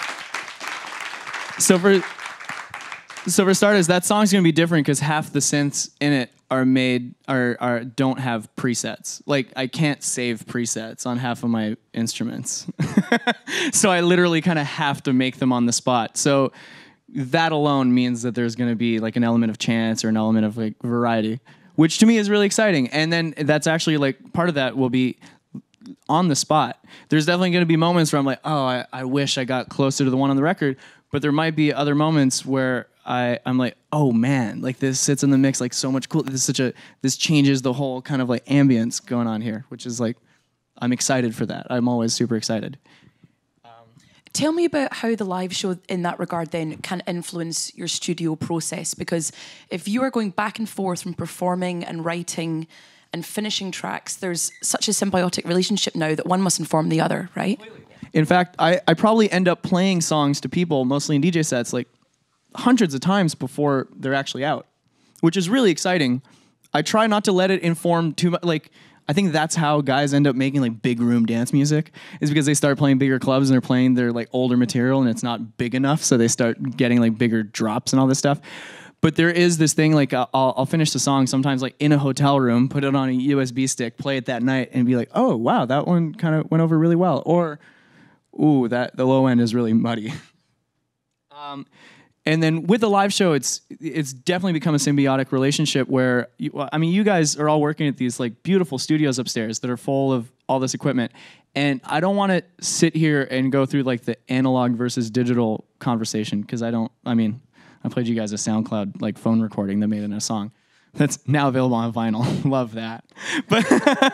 So for so for starters, that song's gonna be different because half the synths in it are made are are don't have presets. Like I can't save presets on half of my instruments, so I literally kind of have to make them on the spot. So that alone means that there's gonna be like an element of chance or an element of like variety, which to me is really exciting. And then that's actually like part of that will be on the spot. There's definitely going to be moments where I'm like, oh, I, I wish I got closer to the one on the record. But there might be other moments where I, I'm like, oh man, like this sits in the mix like so much cool. This is such a, this changes the whole kind of like ambience going on here, which is like, I'm excited for that. I'm always super excited. Tell me about how the live show in that regard then can influence your studio process, because if you are going back and forth from performing and writing and finishing tracks, there's such a symbiotic relationship now that one must inform the other, right? In fact, I, I probably end up playing songs to people, mostly in D J sets, like hundreds of times before they're actually out, which is really exciting. I try not to let it inform too much, like, I think that's how guys end up making like big room dance music, is because they start playing bigger clubs and they're playing their like older material and it's not big enough, so they start getting like bigger drops and all this stuff. But there is this thing like uh, I'll, I'll finish the song sometimes like in a hotel room, put it on a U S B stick, play it that night, and be like, oh wow, that one kind of went over really well, or ooh, that the low end is really muddy. Um, And then with the live show, it's it's definitely become a symbiotic relationship where, you, I mean, you guys are all working at these like beautiful studios upstairs that are full of all this equipment. And I don't want to sit here and go through like the analog versus digital conversation, because I don't, I mean, I played you guys a SoundCloud like phone recording that made it in a song. That's now available on vinyl. Love that. But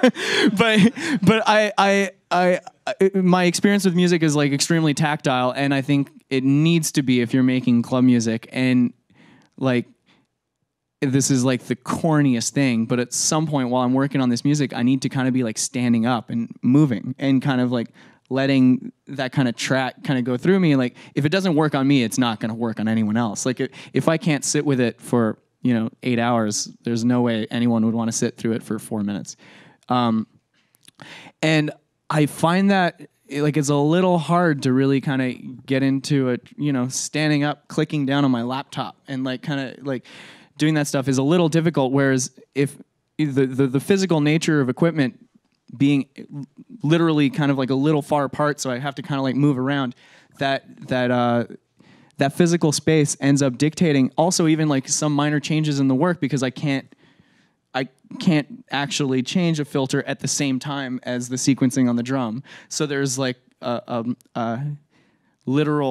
but but I, I I I my experience with music is like extremely tactile, and I think it needs to be if you're making club music. And like this is like the corniest thing, but at some point while I'm working on this music, I need to kind of be like standing up and moving and kind of like letting that kind of track kind of go through me. Like if it doesn't work on me, it's not going to work on anyone else. Like if, if I can't sit with it for you know, eight hours, there's no way anyone would want to sit through it for four minutes. Um, and I find that like it's a little hard to really kind of get into it, you know, standing up, clicking down on my laptop and like kind of like doing that stuff is a little difficult. Whereas if the, the, the physical nature of equipment being literally kind of like a little far apart, so I have to kind of like move around, that, that, uh, that physical space ends up dictating also even like some minor changes in the work, because I can't I can't actually change a filter at the same time as the sequencing on the drum. So there's like a, a, a literal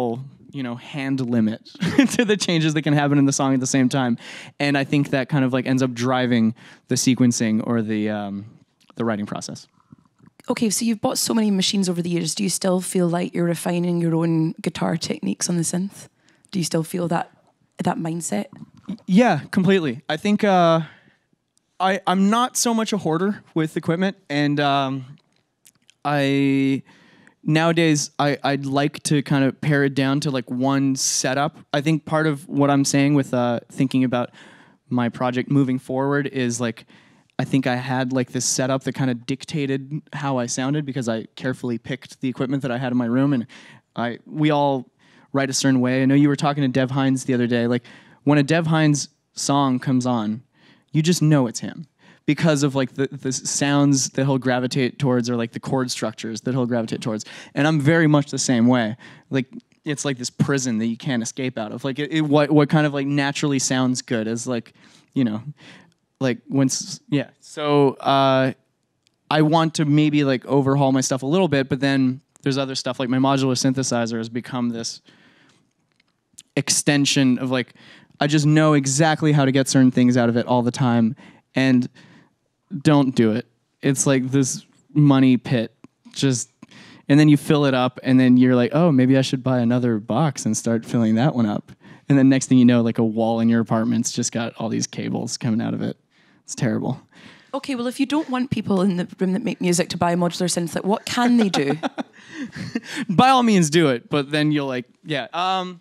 you know, hand limit to the changes that can happen in the song at the same time. And I think that kind of like ends up driving the sequencing or the um, the writing process. Okay, so you've bought so many machines over the years. Do you still feel like you're refining your own guitar techniques on the synth? Do you still feel that that mindset? Yeah, completely. I think uh, I I'm not so much a hoarder with equipment, and um, I nowadays I I'd like to kind of pare it down to like one setup. I think part of what I'm saying with uh, thinking about my project moving forward is like, I think I had like this setup that kind of dictated how I sounded because I carefully picked the equipment that I had in my room, and I we all write a certain way. I know you were talking to Dev Hynes the other day. Like when a Dev Hynes song comes on, you just know it's him because of like the, the sounds that he'll gravitate towards or like the chord structures that he'll gravitate towards. And I'm very much the same way. Like it's like this prison that you can't escape out of. Like it, it, what what kind of like naturally sounds good is like, you know, like once, yeah. So uh, I want to maybe like overhaul my stuff a little bit, but then there's other stuff like my modular synthesizer has become this extension of like, I just know exactly how to get certain things out of it all the time, and don't do it. It's like this money pit, just, and then you fill it up, and then you're like, oh, maybe I should buy another box and start filling that one up. And then next thing you know, like a wall in your apartment's just got all these cables coming out of it. It's terrible. Okay, well, if you don't want people in the room that make music to buy a modular synth, like, what can they do? By all means, do it. But then you'll like, yeah. Um,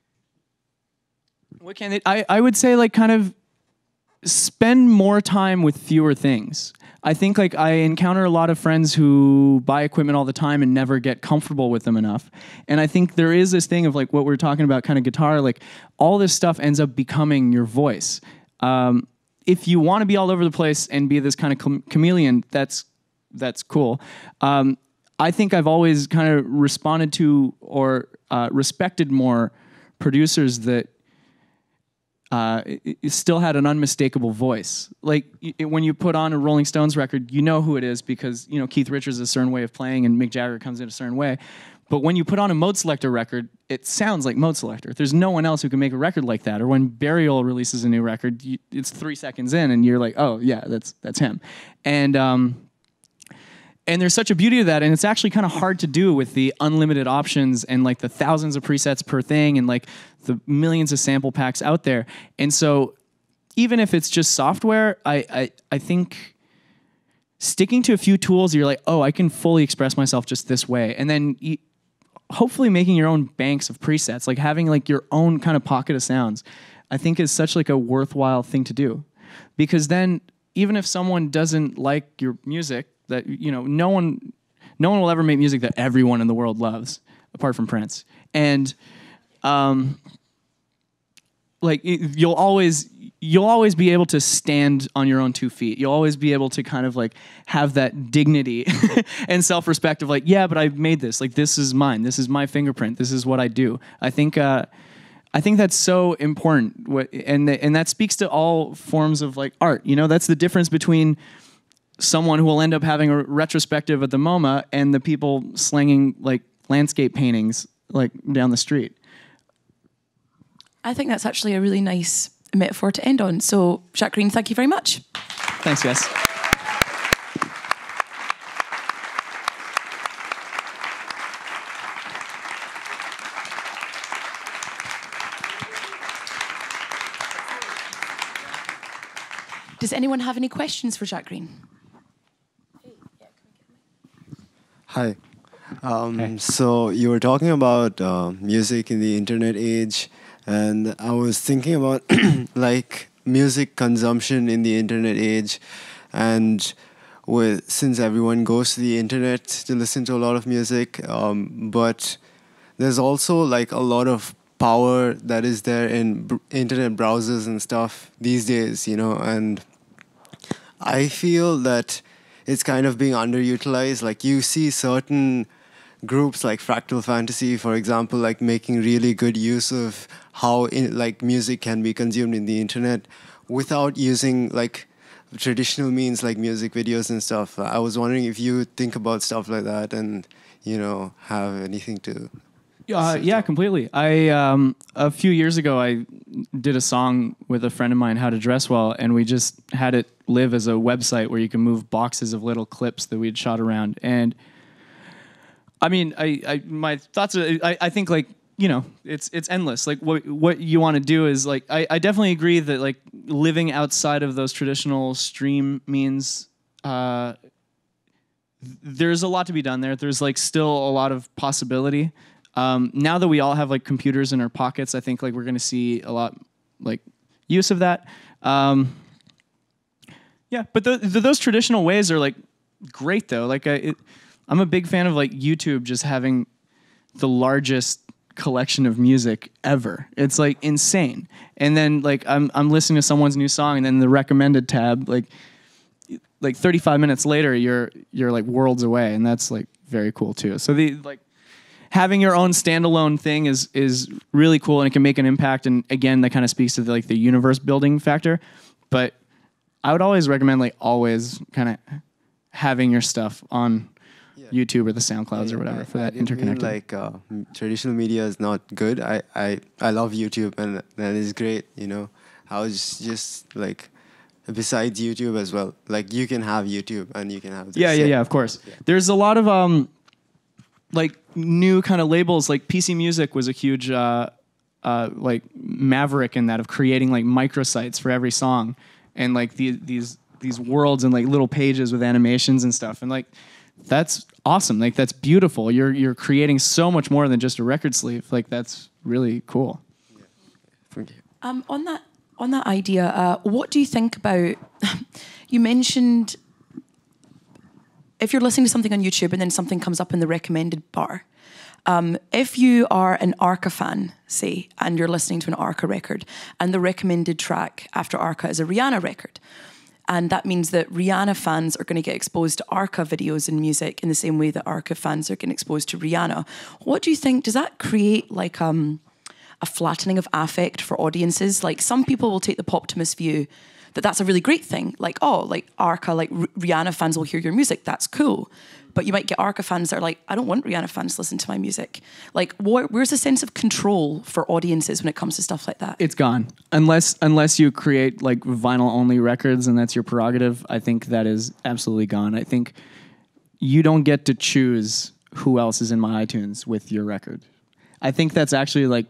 what can they? I I would say like kind of spend more time with fewer things. I think like I encounter a lot of friends who buy equipment all the time and never get comfortable with them enough. And I think there is this thing of like what we're talking about, kind of guitar, like all this stuff ends up becoming your voice. Um, if you want to be all over the place and be this kind of chame- chameleon, that's that's cool. Um, I think I've always kind of responded to or uh, respected more producers that Uh, it, it still had an unmistakable voice. Like it, when you put on a Rolling Stones record, you know who it is because you know Keith Richards is a certain way of playing and Mick Jagger comes in a certain way. But when you put on a Mode Selector record, it sounds like Mode Selector. There's no one else who can make a record like that. Or when Burial releases a new record, you, it's three seconds in and you're like, oh yeah, that's that's him. And um, and there's such a beauty to that, and it's actually kind of hard to do with the unlimited options and like the thousands of presets per thing and like the millions of sample packs out there. And so even if it's just software, I I, I think sticking to a few tools, you're like, oh, I can fully express myself just this way. And then you, hopefully making your own banks of presets, like having like your own kind of pocket of sounds, I think is such like a worthwhile thing to do. Because then even if someone doesn't like your music, that you know, no one, no one will ever make music that everyone in the world loves, apart from Prince. And um, like it, you'll always, you'll always be able to stand on your own two feet. You'll always be able to kind of like have that dignity and self-respect of like, yeah, but I've made this. Like this is mine. This is my fingerprint. This is what I do. I think. Uh, I think that's so important, and and that speaks to all forms of like art. You know, that's the difference between someone who will end up having a retrospective at the MoMA and the people slinging like landscape paintings like down the street. I think that's actually a really nice metaphor to end on. So, Jacques Greene, thank you very much. Thanks, guys. Does anyone have any questions for Jacques Greene? Hi. Um, Hey. So you were talking about uh, music in the internet age, and I was thinking about like music consumption in the internet age, and with since everyone goes to the internet to listen to a lot of music, um, but there's also like a lot of power that is there in br- internet browsers and stuff these days, you know, and I feel that it's kind of being underutilized. Like you see certain groups like Fractal Fantasy, for example, like making really good use of how in, like music can be consumed in the internet without using like traditional means like music videos and stuff. I was wondering if you think about stuff like that and, you know, have anything to Uh, yeah, completely. I um, a few years ago, I did a song with a friend of mine, How to Dress Well, and we just had it live as a website where you can move boxes of little clips that we'd shot around. And I mean, I, I my thoughts are, I, I think like, you know, it's it's endless. Like what what you want to do is like, I, I definitely agree that like living outside of those traditional stream means uh, there's a lot to be done there. There's like still a lot of possibility. Um, now that we all have like computers in our pockets, I think like we're going to see a lot like use of that. Um, yeah, but th- th- those traditional ways are like great though. Like I, it, I'm a big fan of like YouTube just having the largest collection of music ever. It's like insane. And then like I'm I'm listening to someone's new song, and then the recommended tab, like like thirty-five minutes later, you're you're like worlds away, and that's like very cool too. So the like. Having your own standalone thing is is really cool, and it can make an impact. And again, that kind of speaks to the, like the universe building factor. But I would always recommend like always kind of having your stuff on yeah. YouTube or the SoundClouds yeah, or whatever I, for that I interconnected. Mean, like uh, traditional media is not good. I, I, I love YouTube, and that is great. You know, I was just like. Besides YouTube as well, like you can have YouTube and you can have. This yeah, yeah, yeah. Of course, yeah. There's a lot of um. like new kind of labels, like P C Music was a huge uh, uh, like maverick in that of creating like microsites for every song, and like the, these these worlds and like little pages with animations and stuff, and like that's awesome. Like that's beautiful. You're you're creating so much more than just a record sleeve. Like that's really cool. Yeah. Thank you. Um, on that on that idea, uh, what do you think about? You mentioned. If you're listening to something on YouTube and then something comes up in the recommended bar, um, if you are an Arca fan, say, and you're listening to an Arca record, and the recommended track after Arca is a Rihanna record, and that means that Rihanna fans are going to get exposed to Arca videos and music in the same way that Arca fans are getting exposed to Rihanna. What do you think? Does that create like um, a flattening of affect for audiences? Like some people will take the poptimist view that that's a really great thing. Like, oh, like Arca, like R- Rihanna fans will hear your music. That's cool. But you might get Arca fans that are like, I don't want Rihanna fans to listen to my music. Like, wh- where's the sense of control for audiences when it comes to stuff like that? It's gone. Unless unless you create like vinyl only records and that's your prerogative, I think that is absolutely gone. I think you don't get to choose who else is in my iTunes with your record. I think that's actually like,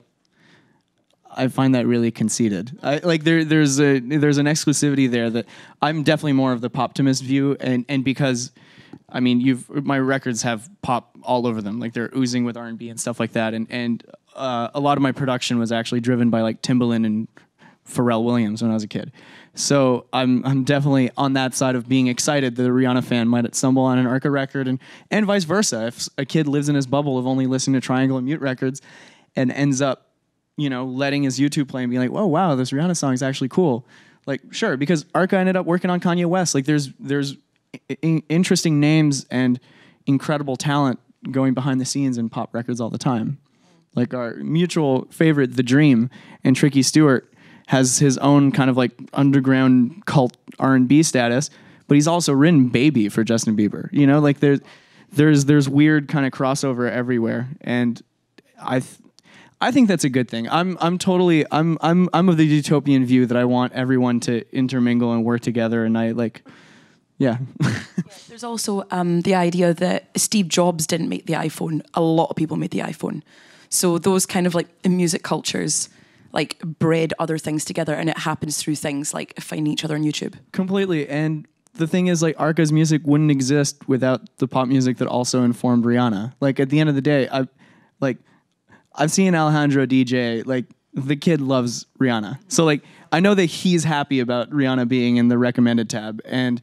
I find that really conceited. I, like there, there's a there's an exclusivity there that I'm definitely more of the poptimist view, and and because, I mean, you've my records have pop all over them, like they're oozing with R and B and stuff like that, and and uh, a lot of my production was actually driven by like Timbaland and Pharrell Williams when I was a kid. So I'm I'm definitely on that side of being excited that a Rihanna fan might stumble on an Arca record, and and vice versa. If a kid lives in his bubble of only listening to Triangle and Mute records, and ends up, you know, letting his YouTube play and being like, "Whoa, wow, this Rihanna song is actually cool." Like, sure, because Arca ended up working on Kanye West. Like, there's there's I- interesting names and incredible talent going behind the scenes in pop records all the time. Like our mutual favorite, The Dream, and Tricky Stewart has his own kind of like underground cult R and B status, but he's also written "Baby" for Justin Bieber. You know, like there's there's there's weird kind of crossover everywhere, and I. Th- I think that's a good thing. I'm I'm totally I'm I'm I'm of the utopian view that I want everyone to intermingle and work together, and I like, yeah. Yeah, there's also um, the idea that Steve Jobs didn't make the iPhone. A lot of people made the iPhone, so those kind of like music cultures like bred other things together, and it happens through things like finding each other on YouTube. Completely, and the thing is, like Arca's music wouldn't exist without the pop music that also informed Rihanna. Like at the end of the day, I like. I've seen Alejandro D J, like, the kid loves Rihanna. So, like, I know that he's happy about Rihanna being in the recommended tab. And,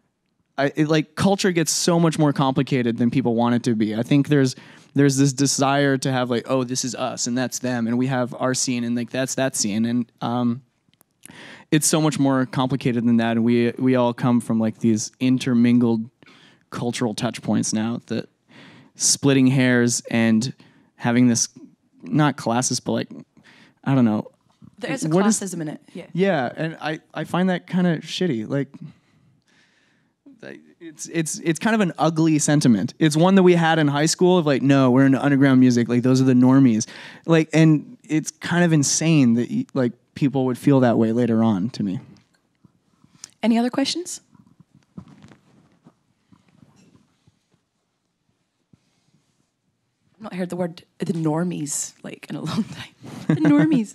I it, like, culture gets so much more complicated than people want it to be. I think there's there's this desire to have, like, oh, this is us and that's them. And we have our scene and, like, that's that scene. And um, it's so much more complicated than that. And we we all come from, like, these intermingled cultural touch points now that splitting hairs and having this... not classist, but like, I don't know. There is a classism in it, yeah. Yeah, and I, I find that kind of shitty. Like, it's it's it's kind of an ugly sentiment. It's one that we had in high school of like, no, we're into underground music. Like those are the normies. Like, and it's kind of insane that like people would feel that way later on. To me. Any other questions? I've not heard the word the normies like in a long time. The normies.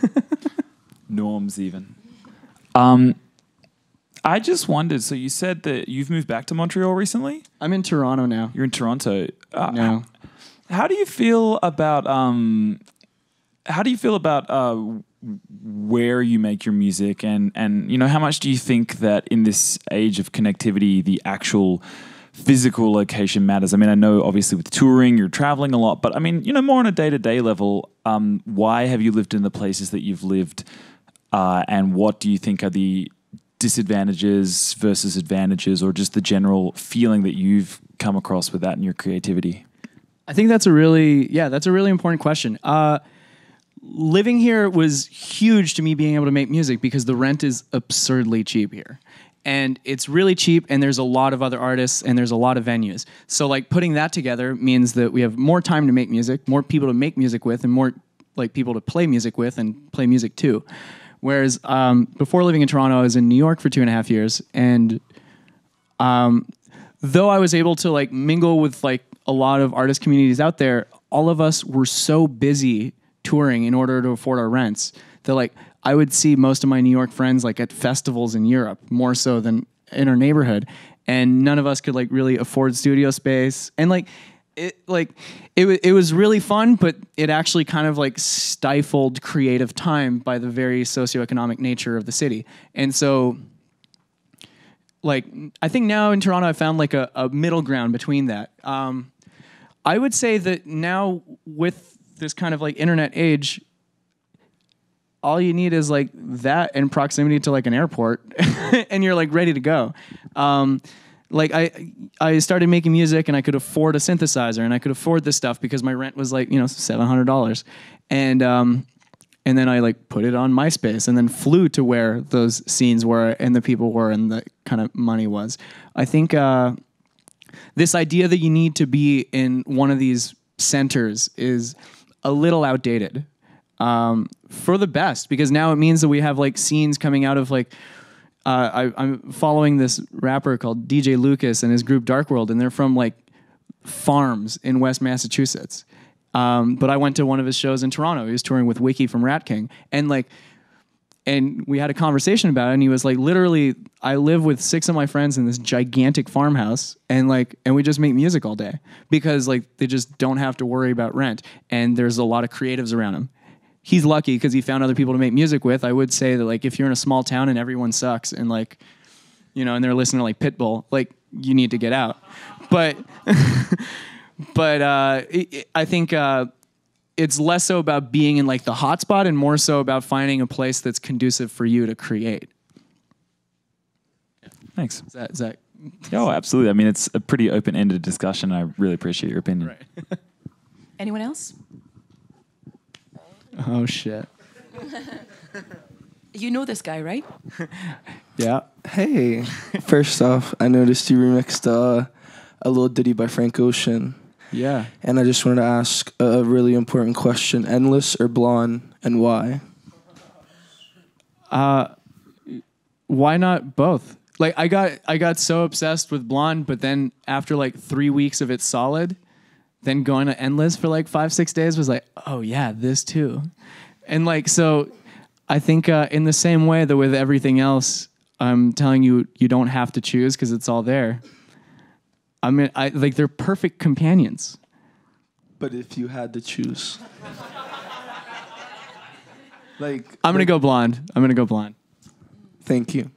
Norms even. Um, I just wondered, so you said that you've moved back to Montreal recently? I'm in Toronto now. You're in Toronto. Uh, No. How do you feel about um, how do you feel about uh, where you make your music, and and you know, how much do you think that in this age of connectivity, the actual physical location matters? I mean, I know obviously with touring, you're traveling a lot, but I mean, you know, more on a day-to-day level, um, why have you lived in the places that you've lived, uh, and what do you think are the disadvantages versus advantages, or just the general feeling that you've come across with that in your creativity? I think that's a really, yeah, that's a really important question. Uh, living here was huge to me being able to make music because the rent is absurdly cheap here. And it's really cheap, and there's a lot of other artists, and there's a lot of venues. So like putting that together means that we have more time to make music, more people to make music with, and more like people to play music with and play music too. Whereas um, before living in Toronto, I was in New York for two and a half years, and um, though I was able to like mingle with like a lot of artist communities out there, all of us were so busy touring in order to afford our rents that like I would see most of my New York friends like at festivals in Europe more so than in our neighborhood, and none of us could like really afford studio space, and like it like it w- it was really fun, but it actually kind of like stifled creative time by the very socioeconomic nature of the city. And so like I think now in Toronto I found like a, a middle ground between that. Um, I would say that now with this kind of like internet age, all you need is like that and proximity to like an airport and you're like ready to go. Um, like I, I started making music and I could afford a synthesizer and I could afford this stuff because my rent was like, you know, seven hundred dollars. And, um, and then I like put it on MySpace and then flew to where those scenes were and the people were and the kind of money was. I think, uh, this idea that you need to be in one of these centers is a little outdated. Um, for the best, because now it means that we have like scenes coming out of like, uh, I, I'm following this rapper called D J Lucas and his group Dark World, and they're from like farms in West Massachusetts. Um, but I went to one of his shows in Toronto. He was touring with Wiki from Rat King, and like, and we had a conversation about it, and he was like, literally, I live with six of my friends in this gigantic farmhouse, and like, and we just make music all day because like they just don't have to worry about rent, and there's a lot of creatives around him. He's lucky because he found other people to make music with. I would say that like if you're in a small town and everyone sucks and like, you know, and they're listening to like Pitbull, like you need to get out. But, but uh, it, it, I think uh, it's less so about being in like the hotspot and more so about finding a place that's conducive for you to create. Thanks. Is that, is that Oh, absolutely. I mean, it's a pretty open-ended discussion. I really appreciate your opinion. right? Anyone else? Oh shit. You know this guy, right? Yeah. Hey, first off, I noticed you remixed uh, a little ditty by Frank Ocean. Yeah. And I just wanted to ask a really important question. Endless or Blonde, and why? Uh, why not both? Like I got I got so obsessed with Blonde, but then after like three weeks of it solid, then going to Endless for like five, six days was like, oh yeah, this too. And like, so I think uh, in the same way that with everything else, I'm telling you, you don't have to choose because it's all there. I mean, I like they're perfect companions. But if you had to choose. like I'm going to go Blonde. I'm going to go Blonde. Thank you.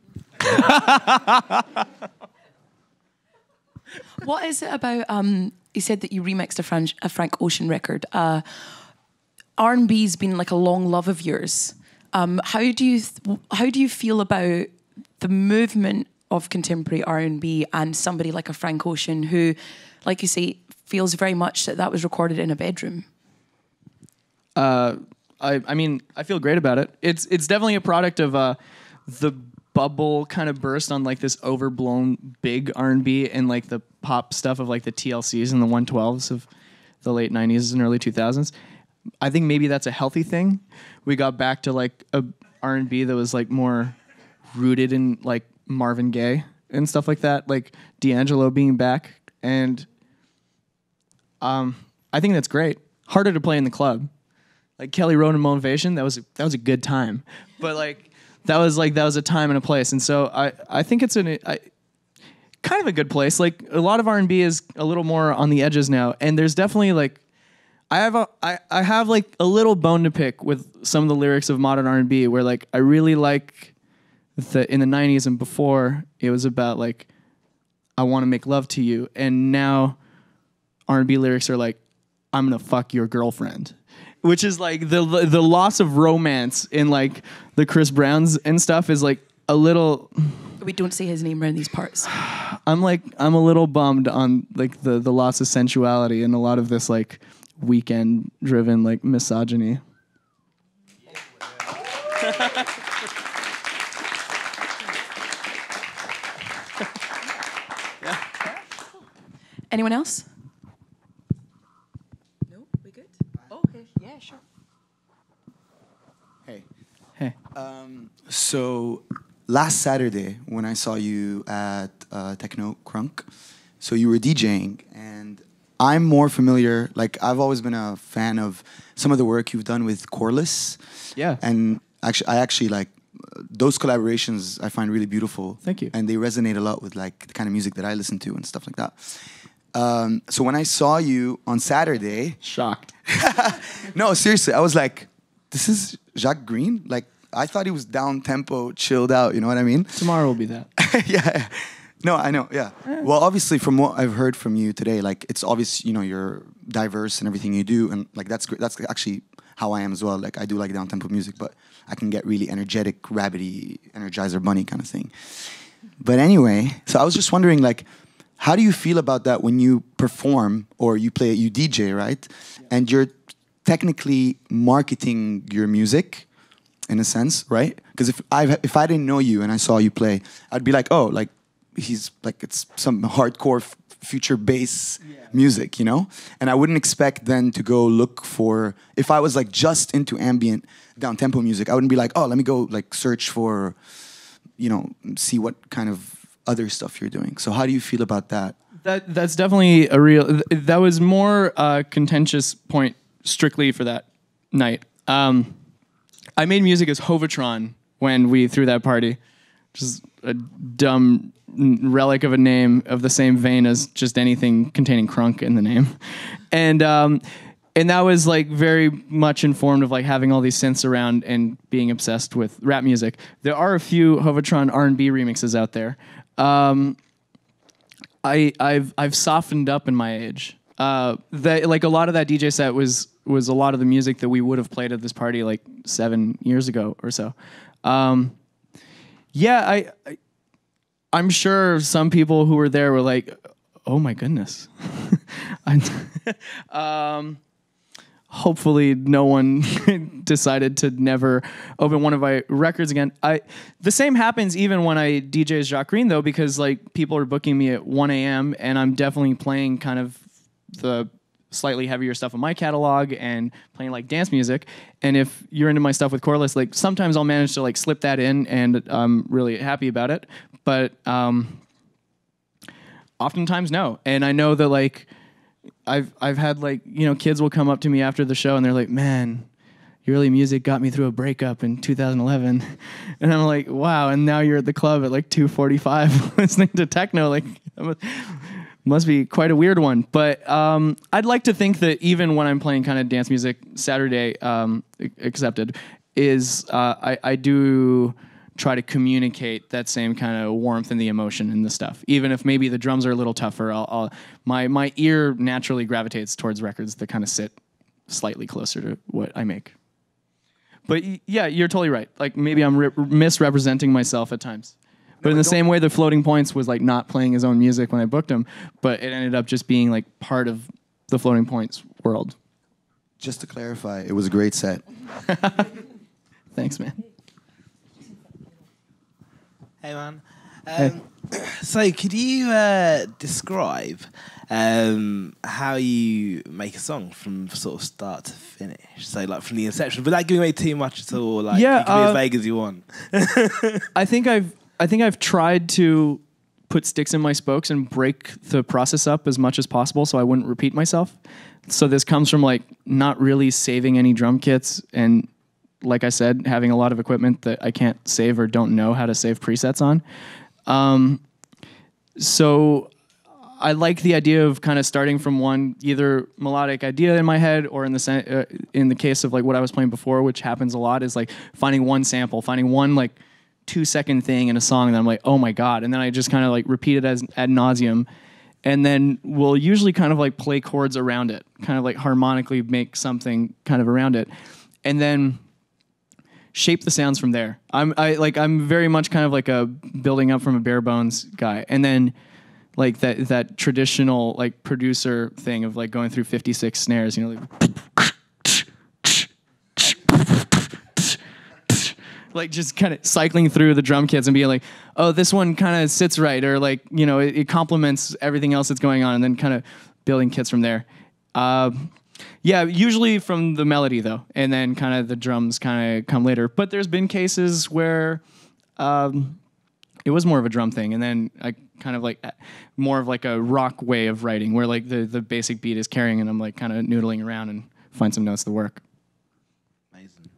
What is it about? Um, you said that you remixed a, Fran- a Frank Ocean record. Uh, R and B's been like a long love of yours. Um, how do you th- how do you feel about the movement of contemporary R and B and somebody like a Frank Ocean who, like you say, feels very much that that was recorded in a bedroom? Uh, I I mean, I feel great about it. It's it's definitely a product of uh, the bubble kind of burst on like this overblown big R and B and like the pop stuff of like the T L Cs and the one twelves of the late nineties and early two thousands. I think maybe that's a healthy thing. We got back to like a R and B that was like more rooted in like Marvin Gaye and stuff like that, like D'Angelo being back, and um, I think that's great. Harder to play in the club, like Kelly Road and Motivation. That was that was a good time, but like that was like that was a time and a place, and so I I think it's an I, kind of a good place. Like a lot of R and B is a little more on the edges now, and there's definitely like I have a I, I have like a little bone to pick with some of the lyrics of modern R and B, where like I really like the in the nineties and before it was about like I want to make love to you, and now R and B lyrics are like I'm gonna fuck your girlfriend, which is like the the loss of romance in like the Chris Browns and stuff is like a little. We don't say his name around these parts. I'm like I'm a little bummed on like the the loss of sensuality and a lot of this like weekend driven like misogyny. Anyone else? No, we good? Oh, okay. Yeah, sure. Hey. Hey. Um, so last Saturday when I saw you at uh, Turbo Crunk, so you were DJing, and I'm more familiar, like I've always been a fan of some of the work you've done with Corliss. Yeah. And actually, I actually like uh, those collaborations I find really beautiful. Thank you. And they resonate a lot with like the kind of music that I listen to and stuff like that. Um, so when I saw you on Saturday, Shocked. no, seriously, I was like, this is Jacques Greene? Like, I thought he was down tempo, chilled out, you know what I mean? Tomorrow will be that. Yeah. No, I know, yeah. Well, obviously, from what I've heard from you today, like, it's obvious, you know, you're diverse in everything you do, and, like, that's great. That's actually how I am as well. Like, I do like down-tempo music, but I can get really energetic, rabbity, Energizer Bunny kind of thing. But anyway, so I was just wondering, like, how do you feel about that when you perform or you play, you D J, right? Yeah. And you're technically marketing your music in a sense, right? Because if I if I didn't know you and I saw you play, I'd be like, oh, like he's like it's some hardcore f- future bass yeah. music, you know? And I wouldn't expect then to go look for, if I was like just into ambient down tempo music, I wouldn't be like, oh, let me go like search for, you know, see what kind of other stuff you're doing. So how do you feel about that? That that's definitely a real. That was more a contentious point strictly for that night. Um, I made music as Hovatron when we threw that party, which is a dumb relic of a name of the same vein as just anything containing crunk in the name, and um, and that was like very much informed of like having all these synths around and being obsessed with rap music. There are a few Hovatron R and B remixes out there. Um, I I've I've softened up in my age. Uh, that like a lot of that D J set was was a lot of the music that we would have played at this party like seven years ago or so. Um, yeah, I, I I'm sure some people who were there were like, oh my goodness. um, hopefully no one decided to never open one of my records again. I the same happens even when I D J as Jacques Greene though, because like people are booking me at one a.m. and I'm definitely playing kind of the slightly heavier stuff in my catalog and playing like dance music. And if you're into my stuff with Corliss, like sometimes I'll manage to like slip that in and I'm really happy about it. But um, oftentimes no. And I know that like I've I've had like, you know, kids will come up to me after the show and they're like, man, your early music got me through a breakup in two thousand eleven. And I'm like, wow, and now you're at the club at like two forty-five listening to techno. Like, must be quite a weird one. But um, I'd like to think that even when I'm playing kind of dance music, Saturday um, accepted, is uh, I, I do try to communicate that same kind of warmth and the emotion in the stuff. Even if maybe the drums are a little tougher, I'll, I'll, my my ear naturally gravitates towards records that kind of sit slightly closer to what I make. But yeah, you're totally right. Like maybe I'm re- misrepresenting myself at times. But no, in the same way, the Floating Points was like not playing his own music when I booked him, but it ended up just being like part of the Floating Points world. Just to clarify, it was a great set. Thanks, man. Hey, man. Um, so, could you uh, describe um, how you make a song from sort of start to finish? So, like from the inception, without giving away too much at all. Like, Yeah, you can be uh, as vague as you want. I think I've I think I've tried to put sticks in my spokes and break the process up as much as possible so I wouldn't repeat myself. So this comes from like not really saving any drum kits and, like I said, having a lot of equipment that I can't save or don't know how to save presets on. Um, so I like the idea of kind of starting from one either melodic idea in my head, or in the sen- uh, in the case of like what I was playing before, which happens a lot, is like finding one sample, finding one like two second thing in a song that I'm like, oh my God. And then I just kind of like repeat it as ad nauseum. And then we'll usually kind of like play chords around it, kind of like harmonically make something kind of around it. And then shape the sounds from there. I'm I like I'm very much kind of like a building up from a bare bones guy. And then like that that traditional like producer thing of like going through fifty-six snares, you know, like like just kind of cycling through the drum kits and being like, oh, this one kind of sits right, or like, you know, it, it complements everything else that's going on, and then kind of building kits from there. Uh, yeah, usually from the melody though, and then kind of the drums kind of come later. But there's been cases where um, it was more of a drum thing, and then I kind of like more of like a rock way of writing, where like the the basic beat is carrying, and I'm like kind of noodling around and find some notes to work. Amazing.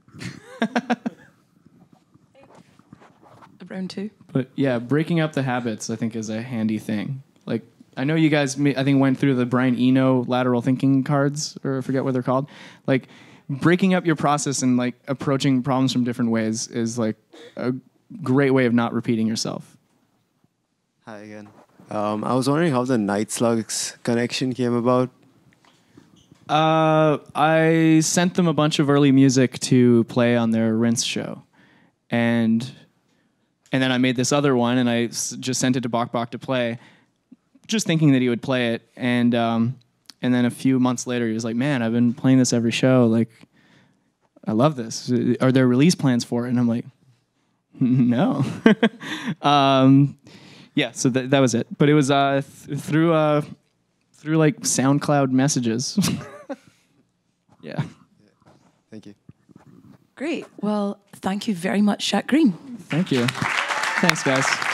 Round two. But yeah, breaking up the habits, I think, is a handy thing. Like, I know you guys, I think, went through the Brian Eno lateral thinking cards, or I forget what they're called. Like, breaking up your process and like approaching problems from different ways is like a great way of not repeating yourself. Hi again. Um, I was wondering how the Night Slugs connection came about. Uh, I sent them a bunch of early music to play on their Rinse show, and and then I made this other one, and I s- just sent it to Bok Bok to play, just thinking that he would play it. And um, and then a few months later, he was like, "Man, I've been playing this every show. Like, I love this. Are there release plans for it?" And I'm like, "No." um, yeah, so th- that was it. But it was uh, th- through uh, through like SoundCloud messages. Yeah. Thank you. Great. Well, thank you very much, Jacques Greene. Thank you. Thanks, guys.